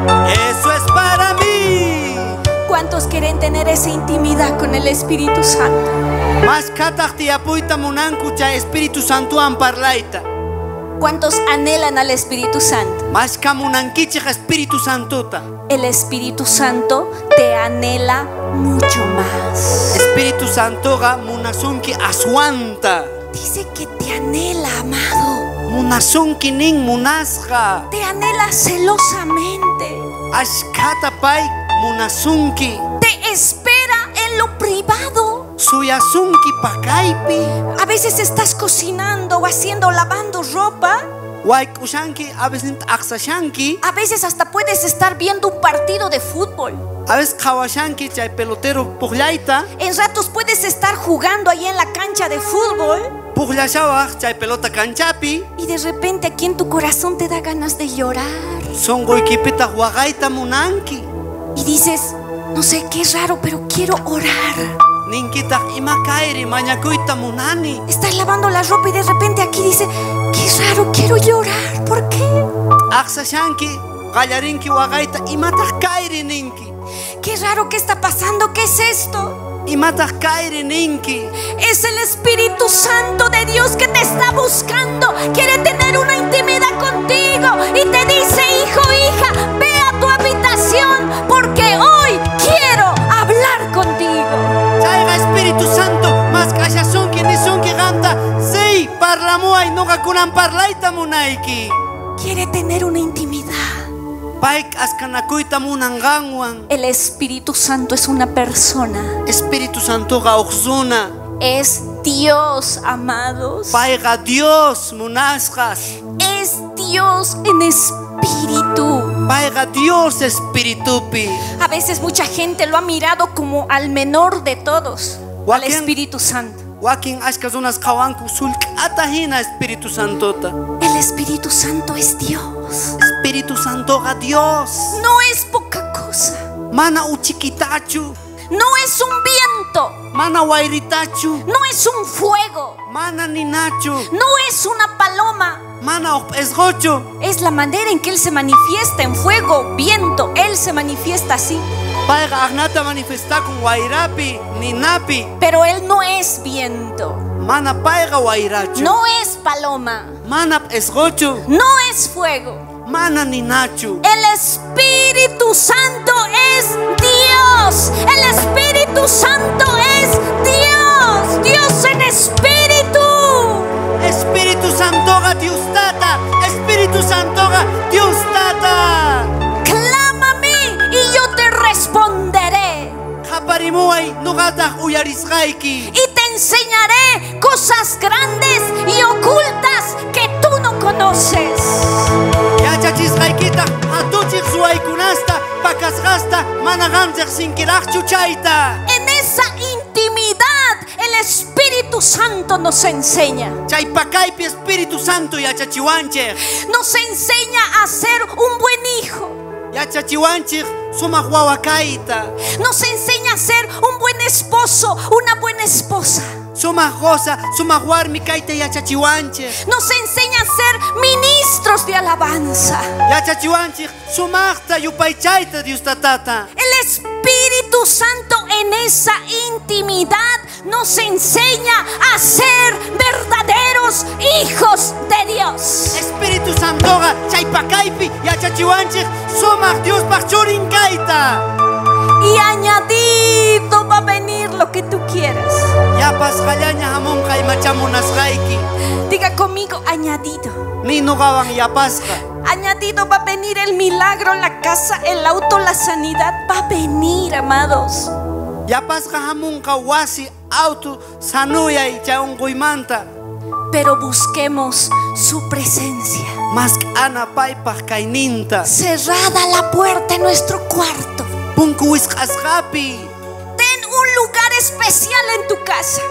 Eso es para mí. ¿Cuántos quieren tener esa intimidad con el Espíritu Santo? Mas kataq tiyapuyta munanku chay Espíritu Santo amparlayta. ¿Cuántos anhelan al Espíritu Santo? Mas kamunankichik Espíritu Santota. El Espíritu Santo te anhela mucho más. Espíritu Santoqa munasunki aswanta. Dice que te anhela, amado. Munasunki nin munasqa. Te anhela celosamente. Ashkata pay munasunki. Te espera en lo privado. Suyasunki pakaypi. A veces estás cocinando o haciendo, lavando ropa. Waykushanki, a veces aqsashanki. A veces hasta puedes estar viendo un partido de fútbol. A veces qhawashanki chay pelotero puqllayta. En ratos puedes estar jugando ahí en la cancha de fútbol. Puqllashawaq chay pelota canchapi. Y de repente aquí en tu corazón te da ganas de llorar. Sonqoykipita waqayta munanki. Y dices, no sé, qué raro, pero quiero orar. Ninkitaq ima kayri mañakuyta munani. Estás lavando la ropa y de repente aquí dice, qué raro, quiero llorar. ¿Por qué? Aqsashanki qallarinki waqayta imataq kayri ninki. Qué raro, ¿qué está pasando? ¿Qué es esto? Imataq kayri ninki. Es el Espíritu Santo de Dios que te está buscando. Quiere tener una intimidad contigo. Y te dice, hijo, hija, ve a tu habitación porque hoy quiero hablar contigo. Chayqa Espíritu Santo mas kashasunki nisunki qamta sí parlamuay nuqakunan parlayta munayki. Quiere tener una intimidad. Pay askanakuyta munanqanwan. El Espíritu Santo es una persona. Espíritu Santoqa uqsuna. Es Dios, amados. Payqa Dios munasqas. Es Dios en espíritu. Payqa Dios espiritupi. A veces mucha gente lo ha mirado como al menor de todos, al Wakin- Espíritu Santo. Wakin ashka runas qhawanku sullk'ata hina Espíritu Santota. El Espíritu Santo es Dios. Espíritu Santoqa Dios. No es poca cosa. Mana uchiquitachu. No es un viento. Mana wayritachu. No es un fuego. Mana ninachu. No es una paloma. Mana esgocho. Es la manera en que Él se manifiesta en fuego, viento. Él se manifiesta así. Payqa agnata manifesta con wayrapi, ninapi. Pero Él no es viento. Mana payqa wayrachu. No es paloma. Mana esgocho. No es fuego. Mana ninachu. El Espíritu Santo es Dios. El Espíritu Santo es Dios. Dios en espíritu. Espíritu Santoqa Dios tata. Espíritu Santoqa Dios tata. Clámame y yo te responderé. Qhaparimuay nuqataq uyarisqayki. Y te enseñaré cosas grandes y ocultas que tú no conoces. Yachachisqaykita hatuchiq suwaykunasta pakasqasta mana qanchaq sinkiraqchu chayta. En esa intimidad el Espíritu Santo nos enseña. Chay pakaypi Espíritu Santo yachachiwanchik. Nos enseña a ser un buen hijo. Yachachiwanchik sumaq wawa kayta. Nos enseña a ser un buen esposo, una buena esposa. Sumaq goza, sumaq warmi kayta yachachiwanchik. Nos enseña a ser ministros de alabanza. Yachachiwanchik sumaqta yupaychayta Dios tatata. El Espíritu Santo en esa intimidad nos enseña a ser verdaderos hijos de Dios. Espíritu Santoqa chay pakaypi yachachiwanchik sumaq Dios paqchurin kayta. Y añadido va a venir lo que tú quieras. Yapas qallaña hamunqa imachamunasqayki. Diga conmigo, añadido. Ni nuqawan yapasqa. Añadido va a venir el milagro, la casa, el auto, la sanidad. Va a venir, amados. Yapasqa hamunqa wasi auto sanuyay chay unquymanta. Pero busquemos su presencia. Mas ana paypaq kayninta. Cerrada la puerta en nuestro cuarto. Punku wisq'asqapi. Ten un lugar especial en tu casa.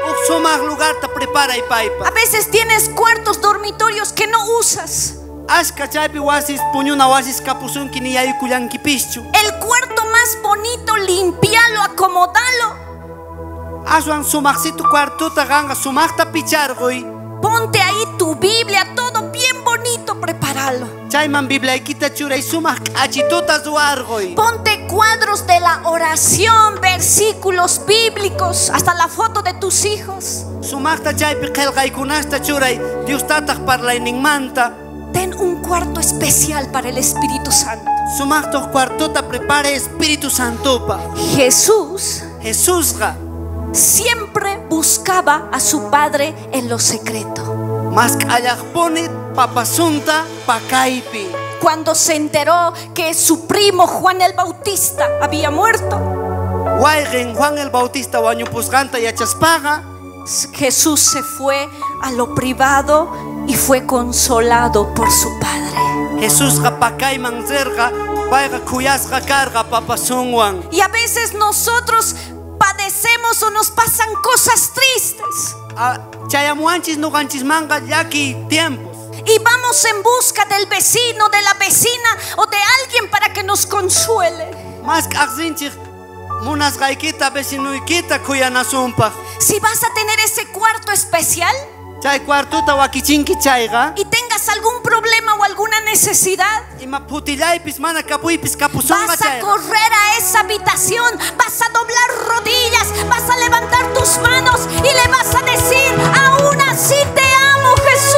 uk sumaq lugar ta prepara y A paipa. veces tienes cuartos, dormitorios que no usas. Ashka chaypi wasis puñuna wasis kapusunki ni yaykullanki pischu. El cuarto más bonito, limpialo, acomodalo. Aswan sumaqsitu cuartuta ganga sumaqta pichargoy. Ponte ahí tu Biblia, todo bien bonito, prepáralo. Chayman bibliaykita churay sumaq achituta zuargoy. Ponte cuadros de la oración, versículos bíblicos, hasta la foto de tus hijos. Sumaqta chaypi qelqaykunasta churay Dios tataq parlayninmanta. Ten un cuarto especial para el Espíritu Santo. Sumaqtoq cuartuta prepare Espíritu Santopa. Jesús Jesusqa siempre buscaba a su Padre en lo secreto. mas k'allaqpuni papasunta pakaypi. Cuando se enteró que su primo Juan el Bautista había muerto, Wayqin Juan el Bautista wañupusqanta yachaspaqa Jesús se fue a lo privado y fue consolado por su Padre. Jesusqa pakayman rirqa payqa khuyasqa karqa papasunwan. Y a veces nosotros padecemos o nos pasan cosas tristes Ah, chayamuanchis nuqanchismanqa llaki tiempos. y vamos en busca del vecino, de la vecina o de alguien para que nos consuele. Mas k'aqsinchik munasqaykita vecinuykita kuyanasunpaq. Si vas a tener ese cuarto especial Chay cuartuta wakichinki chayqa y tengas algún problema o alguna necesidad, ima putillaypis mana kapuypis kapusunqa vas a chayqa. correr a esa habitación, vas a doblar rodillas, vas a levantar tus manos y le vas a decir: aún así te amo,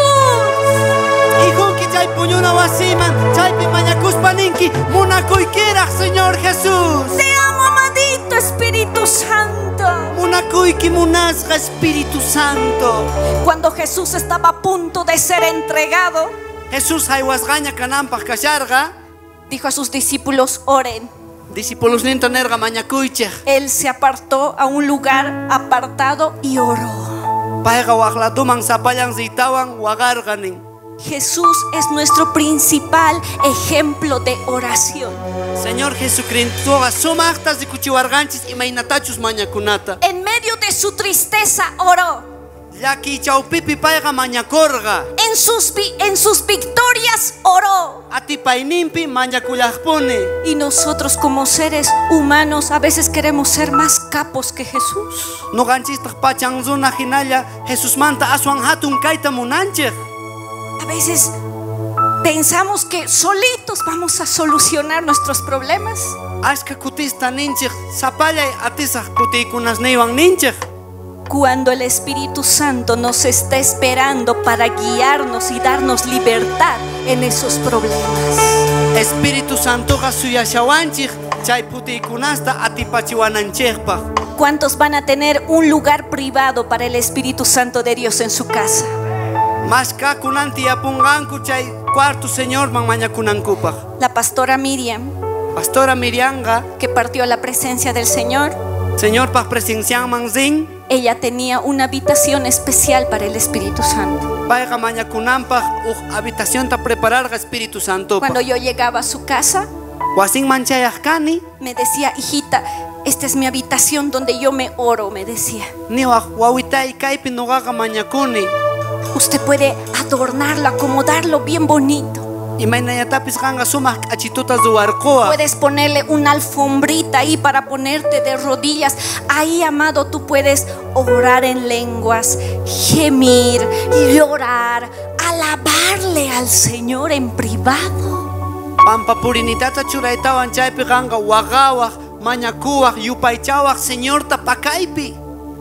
Jesús. Hijunki chay puñuna wasiman chaypi mañakuspaninki munakuykiraq Señor Jesús. Te amo, amadito Espíritu Santo. Munakuyki munasqa Espíritu Santo. Cuando Jesús estaba a punto de ser entregado, Jesús haywasqaña kananpaq kasharqa dijo a sus discípulos: oren. discípulusninta nerqa mañakuychik. Él se apartó a un lugar apartado y oró. Payqa waqlatuman sapallan siytawan waqarqanin. Jesús es nuestro principal ejemplo de oración. Señor Jesucristoqa sumaqta sikuchiwarqanchis imaynatachus mañakunata. En medio de su tristeza oró. Llaki chawpipi payqa mañakurqa. En sus, vi- en sus victorias oró. Atipayninpi mañakullaqpuni. Y nosotros como seres humanos a veces queremos ser más capos que Jesús. Nuqanchistaq pachanzuna hinalla Jesusmanta aswan hatun kayta munanchik. A veces pensamos que solitos vamos a solucionar nuestros problemas. Ashka kutista ninchik sapallay atisaq kutiykunasniywan ninchik. Cuando el Espíritu Santo nos está esperando para guiarnos y darnos libertad en esos problemas. Espíritu Santoqa suyashawanchik chay putiykunasta atipachiwananchikpaq. ¿Cuántos van a tener un lugar privado para el Espíritu Santo de Dios en su casa? Mashka kunanti yapunqanku chay cuarto Señorman mañakunankupaq. La pastora Miriam, Pastora Mirianga que partió a la presencia del Señor, Señorpaq presencianman zin ella tenía una habitación especial para el Espíritu Santo. payqa mañakunanpaq uq habitacionta prepararqa Espíritu Santopa. Cuando yo llegaba a su casa, Wasinman chayaq kani me decía: hijita, esta es mi habitación donde yo me oro, me decía. niwaq wawitay kaypi nuqaqa mañakuni. Usted puede adornarlo, acomodarlo bien bonito. Imaynallatapis qanqa sumaq k'achituta zuwarquqa. Puedes ponerle una alfombrita ahí para ponerte de rodillas. Ahí, amado, tú puedes orar en lenguas, gemir, llorar, alabarle al Señor en privado. Pampa purinitata churaytawan chaypi qanqa waqawaq mañakuwaq yupaychawaq Señorta pakaypi.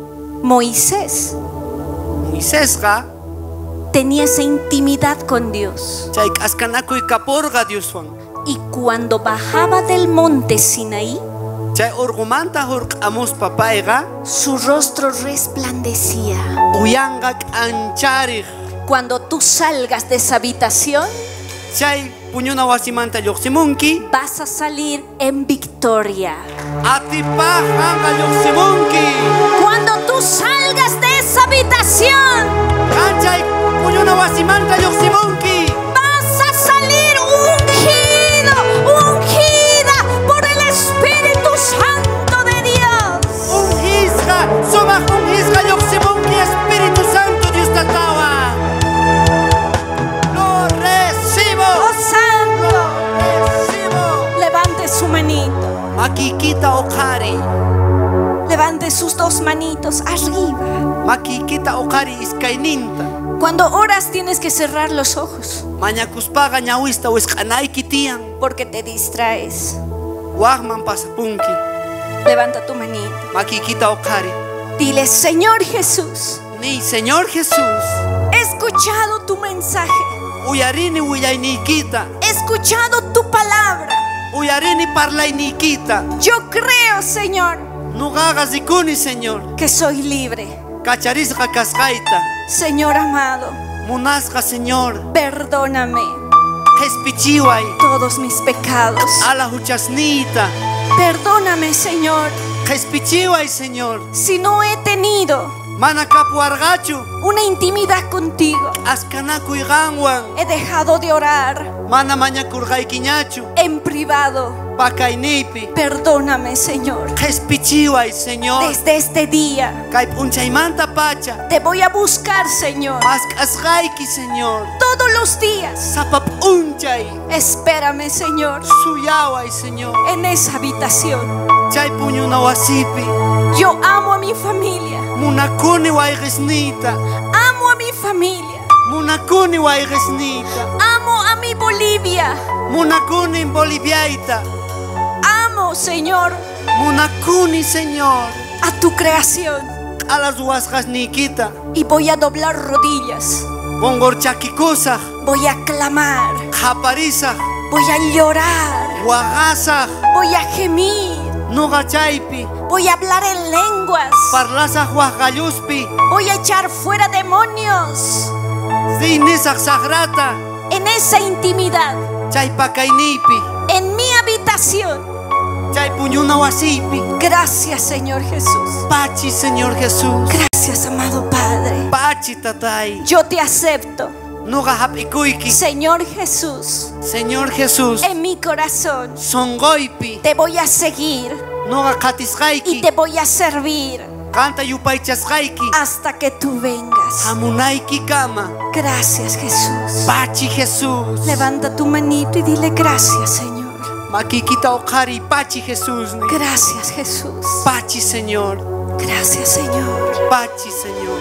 Moisés Moisésqa tenía esa intimidad con Dios. chay k'askanakuy kapurqa Dioswan. Y cuando bajaba del monte Sinaí, Chay urqumanta hurq'amuspa payqa su rostro resplandecía. uyanqa k'anchariq. Cuando tú salgas de esa habitación, Chay puñuna wasimanta lluqsimunki vas a salir en victoria. atipaq qanqa lluqsimunki. Cuando tú salgas de esa habitación, Qanchay puñuna wasimanta lluqsimunki. vas a salir ungido, ungida por el Espíritu Santo de Dios. Ungisqa sumaq ungisqa lluqsimunki. oqari. Levante sus dos manitos arriba. Makikita oqari iskayninta. Cuando oras tienes que cerrar los ojos Mañakuspaqa ñawista wisq'anayki tiyan. porque te distraes. Waqman pasapunki. Levanta tu manito. Makikita oqari. Dile, Señor Jesús, Ni Señor Jesús. he escuchado tu mensaje. Uyarini willayniykita. He escuchado tu palabra. Uyarini parlayniykita. Yo creo, Señor, Nuqaqa rikuni Señor. que soy libre. Kacharisqa kasqayta. Señor amado, Munasqa Señor. perdóname Qhispichiway. todos mis pecados. Ala huchasnita. Perdóname, Señor, Qhispichiway Señor. si no he tenido Mana kapuarqachu. una intimidad contigo. Askanakuyqanwan. He dejado de orar Mana mañakurqaykiñachu. en privado. Pakayniypi. Perdóname, Señor. Qhispichiway Señor. Desde este día Kay p'unchaymanta pacha. te voy a buscar, Señor. Mask'asqayki Señor. Todos los días. Sapa p'unchay. Espérame, Señor, Suyaway Señor. en esa habitación. Chay puñuna wasipi. Yo amo a mi familia. Munakuni wayqisnita. Amo a mi familia. Munakuni wayqisnita. Amo a mi Bolivia. Munakuni boliviaita. Amo, Señor, Munakuni Señor. a tu creación. A las huasqasniykita. Y voy a doblar rodillas. Bongorchakikusaq. Voy a clamar. Qaparisaq. Voy a llorar. Waqasaq. Voy a gemir. Nuqa chaypi. Voy a hablar en lenguas. Parlasaq waqalluspi. Voy a echar fuera demonios. Sinisaq saqrata. En esa intimidad. Chay pakayniypi. En mi habitación. Chay puñuna wasipi. Gracias, Señor Jesús. Pachi Señor Jesús. Gracias, amado Padre. Pachi tatay. Yo te acepto, Nuqa hap'ikuyki. Señor Jesús. Señor Jesús. En mi corazón Songoypi. te voy a seguir Nuqa y qatisqayki. te voy a servir Qanta yupaychasqayki. hasta que tú vengas. Hamunayki kama. Gracias, Jesús. Pachi Jesús. Levanta tu manito y dile gracias, Señor. Makikita oqari. Pachi Jesús. Gracias, Jesús. Pachi Señor. Gracias, Señor. Pachi Señor.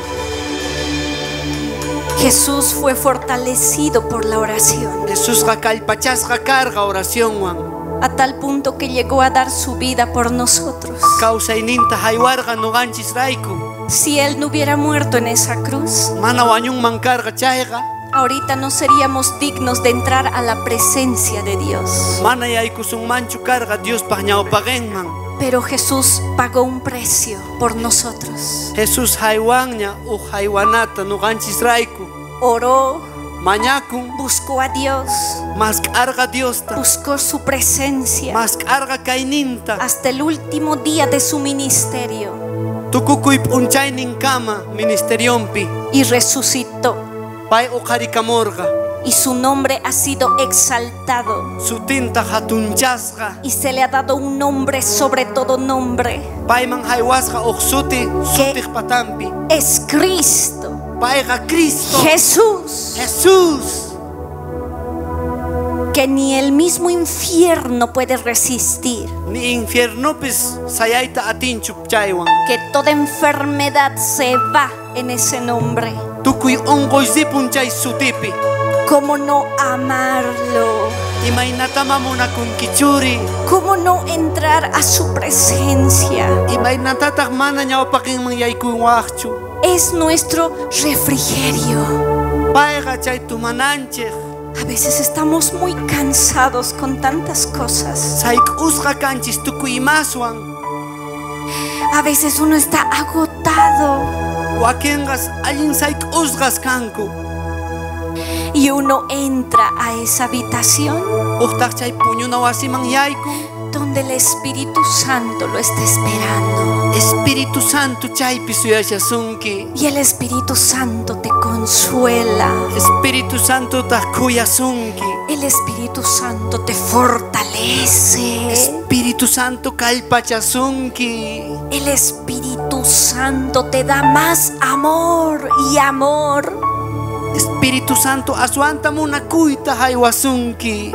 Jesús fue fortalecido por la oración, Jesús kallpachasqa karqa oracionwan. a tal punto que llegó a dar su vida por nosotros. Kawsayninta haywarqa nuqanchisrayku. Si Él no hubiera muerto en esa cruz, Mana wañunman karqa chayqa. ahorita no seríamos dignos de entrar a la presencia de Dios. Mana yaykusunmanchu karqa Diospaq ñawpaqinman. Pero Jesús pagó un precio por nosotros. Jesús haywanña uq haywanata nuqanchisrayku. Oró, Mañakun. buscó a Dios, Mask'arqa Diosta. buscó su presencia Mask'arqa kayninta. hasta el último día de su ministerio Tukukuy p'unchaynin kama ministerionpi. y resucitó. Pay uqarikamurqa. Y su nombre ha sido exaltado Sutinta hatunchasqa. y se le ha dado un nombre sobre todo nombre. Payman haywasqa uq suti. Sutiq patampi. Es Cristo, Payqa Cristo. Jesús, Jesús. que ni el mismo infierno puede resistir. Ni infiernopis sayayta atinchup chaywan. Que toda enfermedad se va en ese nombre. Tukuy onqoysipun chay sutipi. ¿Cómo no amarlo? Imaynatama munakunkichuri. ¿Cómo no entrar a su presencia? Imaynatataq mana ñawpaqinman yaykunwaqchu. Es nuestro refrigerio. Payqa chay tumananchik. A veces estamos muy cansados con tantas cosas. Sayk'usqa kanchis tukuy imaswan. A veces uno está agotado Wakinqas allin sayk'usqas kanku. y uno entra a esa habitación Uqtaq chay puñuna wasiman yaykun. donde el Espíritu Santo lo está esperando. Espíritu Santo chaypi suyashasunki. Y el Espíritu Santo te consuela. Espíritu Santo ta kuyasunki. El Espíritu Santo te fortalece. Espíritu Santo kallpachasunki. El Espíritu Santo te da más amor y amor. Espíritu Santo aswanta munakuyta haywasunki.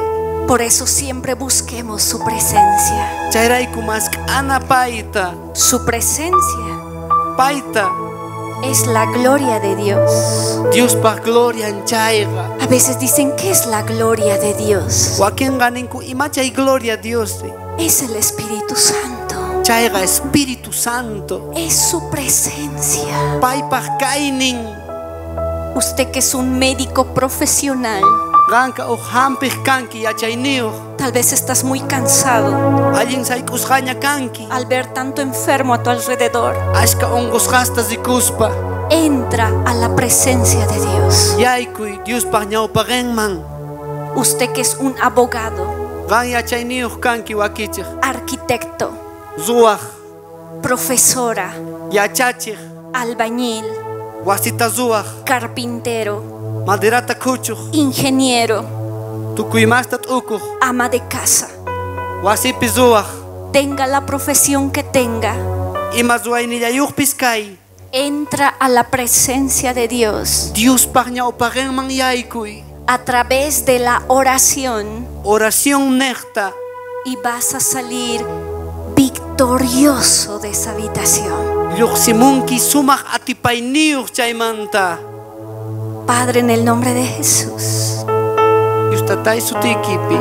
Por eso siempre busquemos su presencia. Chayrayku mas ana paita, Su presencia paita, es la gloria de Dios. Dios pa gloria en chayga. A veces dicen, ¿qué es la gloria de Dios? Wakin ganinku imachay gloria Dios. Es el Espíritu Santo. Chayga Espíritu Santo. Es su presencia. Paypaj kainin. Usted que es un médico profesional, Ganka o hampij kanki yachayniyuq. tal vez estás muy cansado Allin saykusqaña kanki. al ver tanto enfermo a tu alrededor. Ashka ongosqasta zikuspa. Entra a la presencia de Dios. Yaykuy Dios pa ñawpaqenman. Usted que es un abogado, Gan yachayniyuq kanki wakichiq. arquitecto, Zuwaq, profesora, yachachiq, albañil, wasita zuwaq, carpintero, maderata kuchuq, ingeniero, tukuymasta t'ukuq, ama de casa. wasipi zuwaq, Tenga la profesión que tenga, ima zuwaynillayuqpis kay. entra a la presencia de Dios Dios pa ñawpaqenman yaykuy. a través de la oración Oración necta. y vas a salir victorioso de esa habitación. Lluqsimunki sumaq atipayniyuq chaymanta. Padre, en el nombre de Jesús, Yustatay sutiykipi.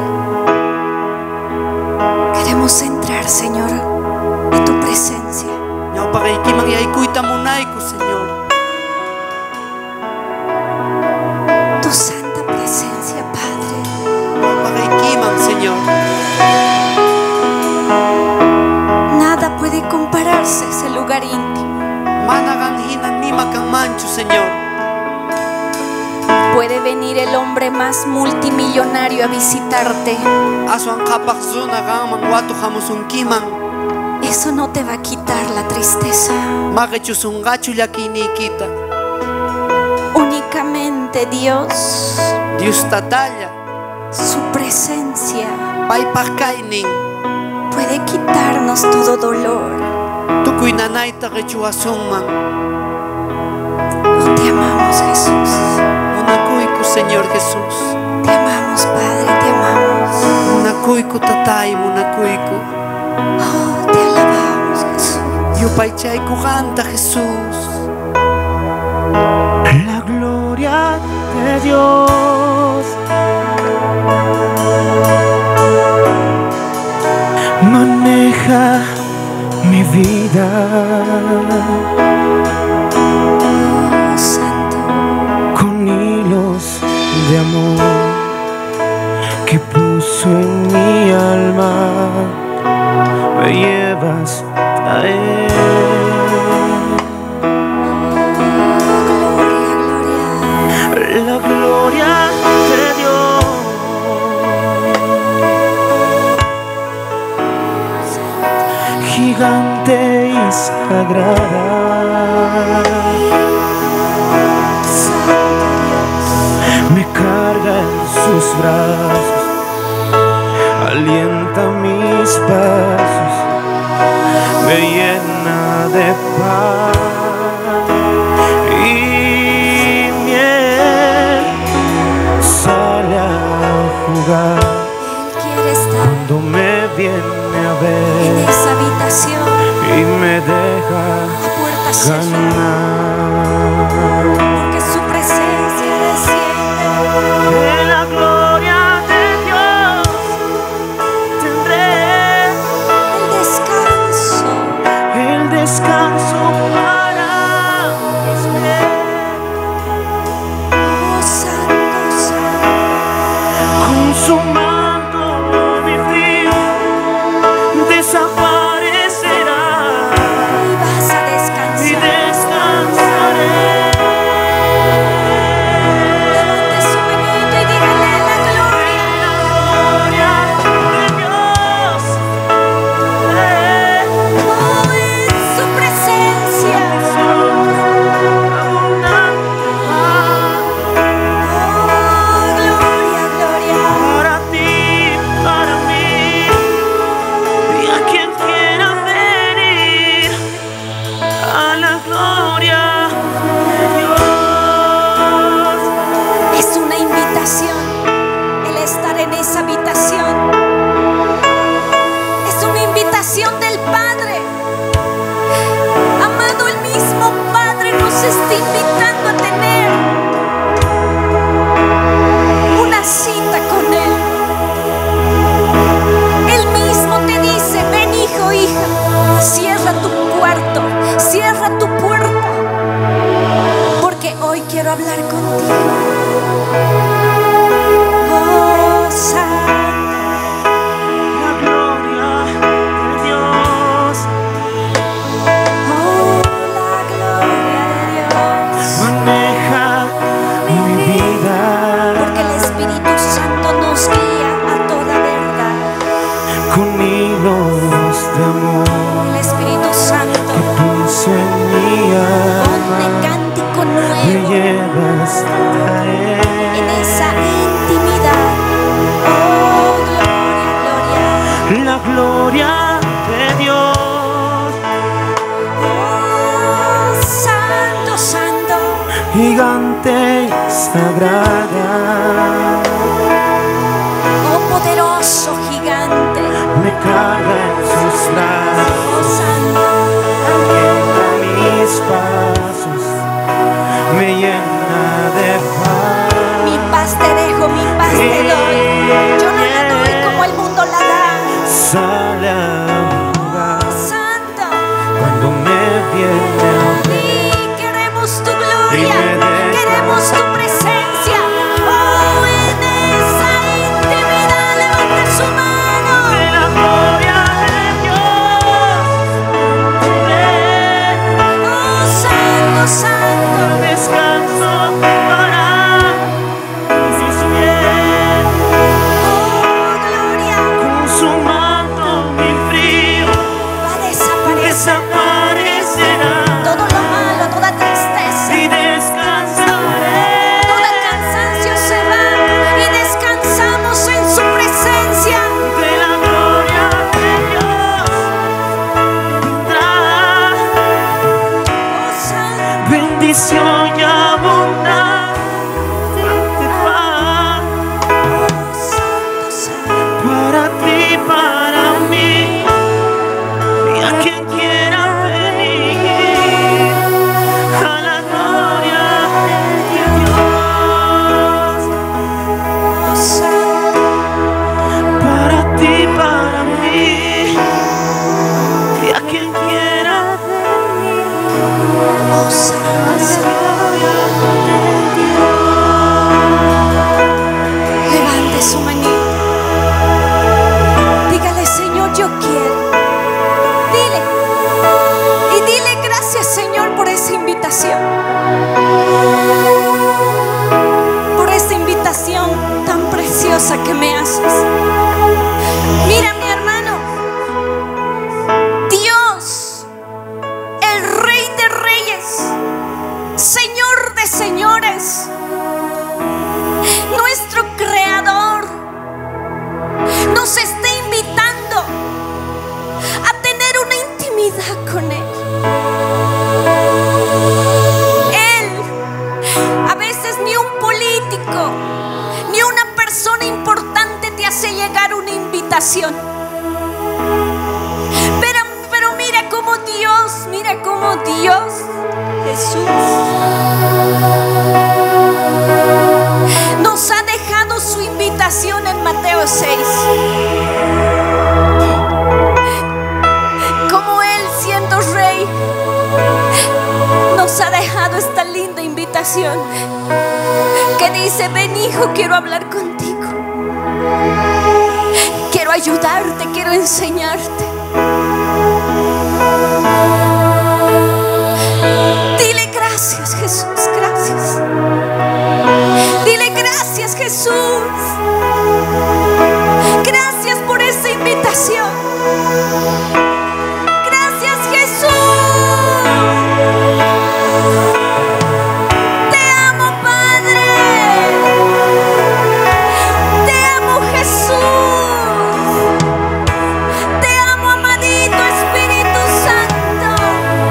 queremos entrar, Señor, a tu presencia. Ñawpaqaykiman yaykuyta munayku, Señor. Tu santa presencia, Padre. Ñawpaqaykiman, Señor. Nada puede compararse a ese lugar íntimo. Mana ganhina nima kanmanchu, Señor. Puede venir el hombre más multimillonario a visitarte. Aswan qhapaq zuna ganman watu hamusunkiman. Eso no te va a quitar la tristeza. Maqechusunqachu llakiyniykita. Únicamente Dios, Dios tatalla. su presencia, Paypaq kaynin. puede quitarnos todo dolor. Tukuy nanayta qichwasunman. Oh, te amamos, Jesús. Munakuyku, Señor Jesús. Te amamos, Padre, te amamos. Munakuyku tatay, munakuyku. Oh, te alabamos, Jesús. Yupaychayku qanta, Jesús. La gloria de Dios maneja mi vida. Oh, Santo. Con hilos de amor que puso en mi alma, me llevas a Él. La gloria de Dios gigante y sagrada me carga en sus brazos, alienta mis pasos, me llena de paz y miel, sale a jugar Él quiere estar cuando me viene a en ver esa habitación y me deja a puerta cerrada, ganar. porque su presencia desciende. De la gloria de Dios tendré El descanso, el descanso para mis pies. oh Santo, Santo. Consumando mi frío desaparecerá Y vas a y descansar. descansaré. quiero hablar contigo. Oh, Santo. La gloria de Dios Oh, la gloria de Dios. maneja mi vida. Porque el Espíritu Santo nos guía a toda verdad. Con hilos de amor El Espíritu Santo puse en mi alma, ponte cántico me nuevo llevas a Él. en esa intimidad. Oh, gloria, gloria. La gloria de Dios, Oh, Santo, Santo. gigante y sagrada, Oh, poderoso gigante. me carga en sus Oh, brazos, Santo. llena mis pasos, me llena de paz. Mi paz te dejo, mi paz te doy. Yo no la doy como el mundo la da. Sale a jugar Oh, Santo. cuando me viene a ver. Y queremos tu gloria, Y me deja. queremos tu presencia. Oh, en esa intimidad levante su mano. De la gloria de Dios, Oh, Santo, Santo. descanso para mis pies, Oh, gloria. consumando mi frío, Va a desaparecer desaparecerá todo lo malo, toda tristeza. y descansaré. Todo el cansancio se va y descansamos en su presencia. De la gloria de Dios vendrá Oh, Santo. bendición y abundante paz Oh, Santo, Santo. para ti, para mí y a quien quiera venir a la gloria de Dios. Oh, Santo. Para ti, para mí y a quien quiera venir Oh, Santo. a la gloria de Levante su manito. Dígale, Señor, yo quiero. Dile. Y dile gracias, Señor, por esa invitación. Por esa invitación tan preciosa que me haces. Mira, mi hermano. Dios, el Rey de Reyes, Señor de Señores, nuestro Creador, nos está invitando a tener una intimidad con Él. Él, a veces ni un político, ni una persona importante te hace llegar una invitación. Pero, pero mira cómo Dios, mira cómo Dios, Jesús, nos ha dejado su invitación en Mateo seis. Como Él, siendo Rey, nos ha dejado esta linda invitación que dice: ven, hijo, quiero hablar contigo, quiero ayudarte, quiero enseñarte. Dile gracias, Jesús, gracias. Dile gracias, Jesús. Gracias por esa invitación. Gracias, Jesús. Te amo, Padre. Te amo, Jesús. Te amo, amadito Espíritu Santo.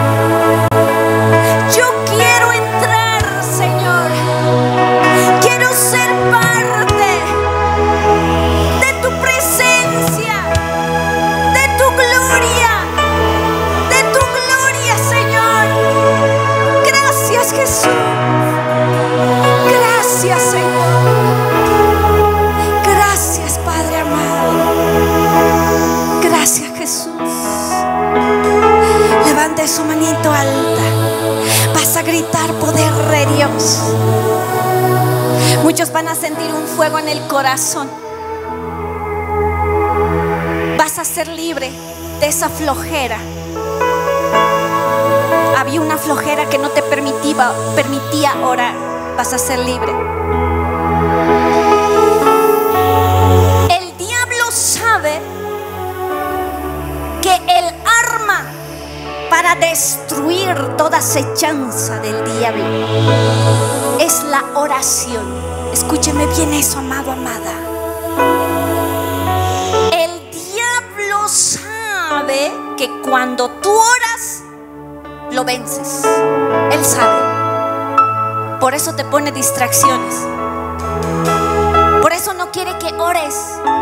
Yo quiero entrar, Señor. Quiero ser parte de tu presencia, de tu gloria, de tu gloria, Señor. Gracias, Jesús. Gracias, Señor. Gracias, Padre amado. Gracias, Jesús. Levante su manito alta. Vas a gritar poder de Dios. Muchos van a sentir un fuego en el corazón. Vas a ser libre de esa flojera. Había una flojera que no te permitía, permitía orar. Vas a ser libre. El diablo sabe que el arma para destruir toda acechanza del diablo es la oración. Escúcheme bien eso, amado, amada. El diablo sabe que cuando tú oras, lo vences. Él sabe. Por eso te pone distracciones. Por eso no quiere que ores.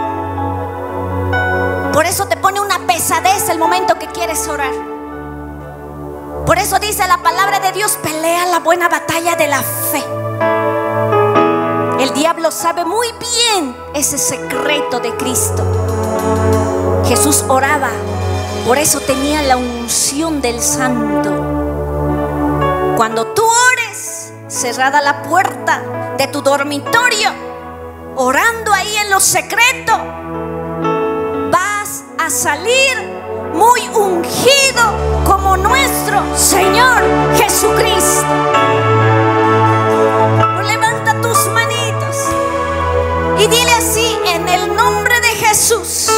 Por eso te pone una pesadez el momento que quieres orar. Por eso dice la palabra de Dios: pelea la buena batalla de la fe. El diablo sabe muy bien ese secreto de Cristo. Jesús oraba, por eso tenía la unción del Santo. Cuando tú ores, cerrada la puerta de tu dormitorio, orando ahí en lo secreto, vas a salir muy ungido como nuestro Señor Jesucristo. Levanta tus manitos y dile así: en el nombre de Jesús.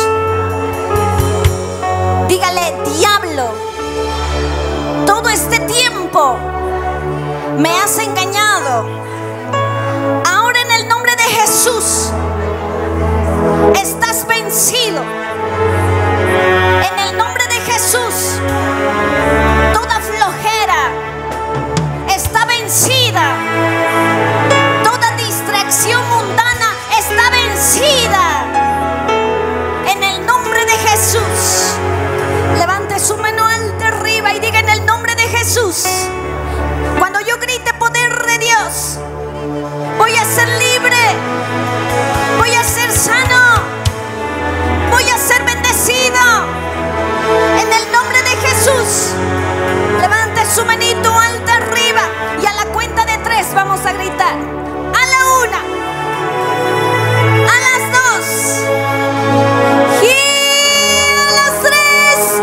Dígale: diablo, todo este tiempo me has engañado. Ahora en el nombre de Jesús estás vencido. En el nombre de Jesús, toda flojera está vencida. Toda distracción mundana está vencida. En el nombre de Jesús. Levante su mano alta arriba y diga: en el nombre de Jesús. Cuando yo grite poder de Dios, voy a ser libre. Voy a ser sano. Voy a ser bendecido. En el nombre de Jesús. Levante su manito alta arriba y a la cuenta de tres vamos a gritar. A la una, a las dos y a las tres.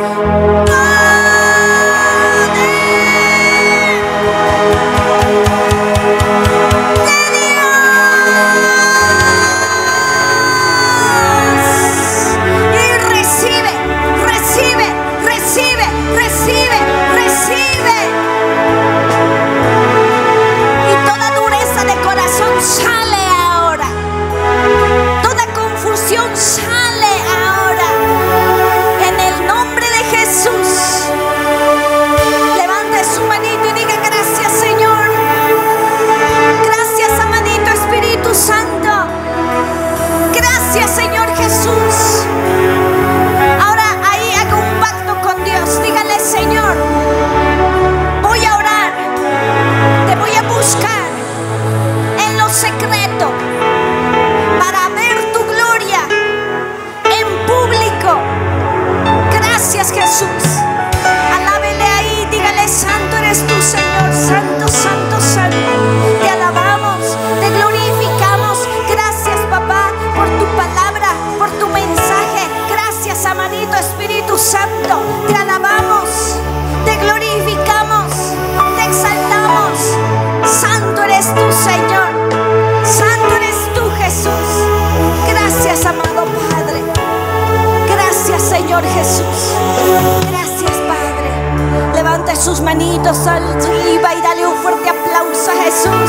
Sus manitos arriba y dale un fuerte aplauso a Jesús.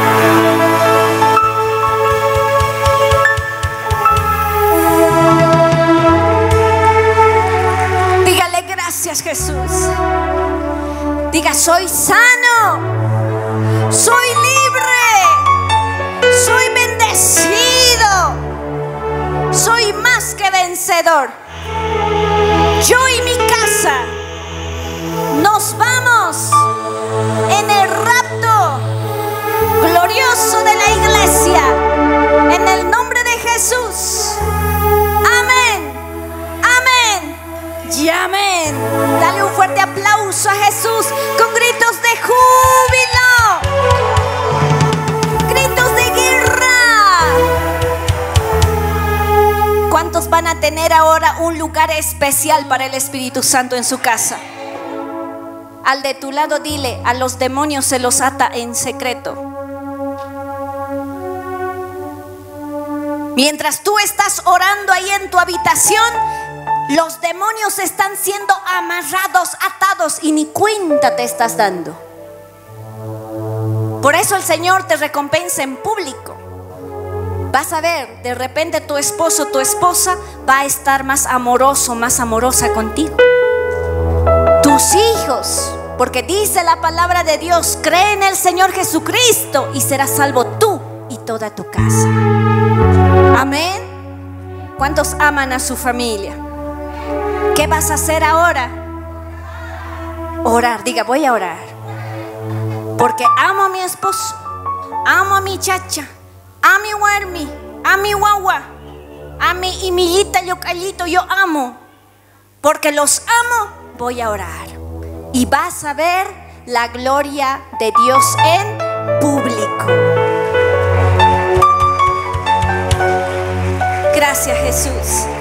Dígale gracias, Jesús. Diga: soy sano, soy libre, soy bendecido, soy más que vencedor. Yo y mi casa nos vamos en el rapto glorioso de la iglesia. En el nombre de Jesús. Amén, amén y amén. Dale un fuerte aplauso a Jesús con gritos de júbilo. ahora un lugar especial para el Espíritu Santo en su casa. Al de tu lado dile, a los demonios se los ata en secreto. Mientras tú estás orando ahí en tu habitación, los demonios están siendo amarrados, atados y ni cuenta te estás dando. Por eso el Señor te recompensa en público. Vas a ver, de repente tu esposo, tu esposa va a estar más amoroso, más amorosa contigo. Tus hijos, porque dice la palabra de Dios, cree en el Señor Jesucristo y serás salvo tú y toda tu casa. Amén. ¿Cuántos aman a su familia? ¿Qué vas a hacer ahora? Orar, diga, voy a orar. Porque amo a mi esposo, amo a mi chacha, a mi huermi, a mi guagua, a mi imillita yocallito, yo amo. Porque los amo, voy a orar. Y vas a ver la gloria de Dios en público. Gracias, Jesús.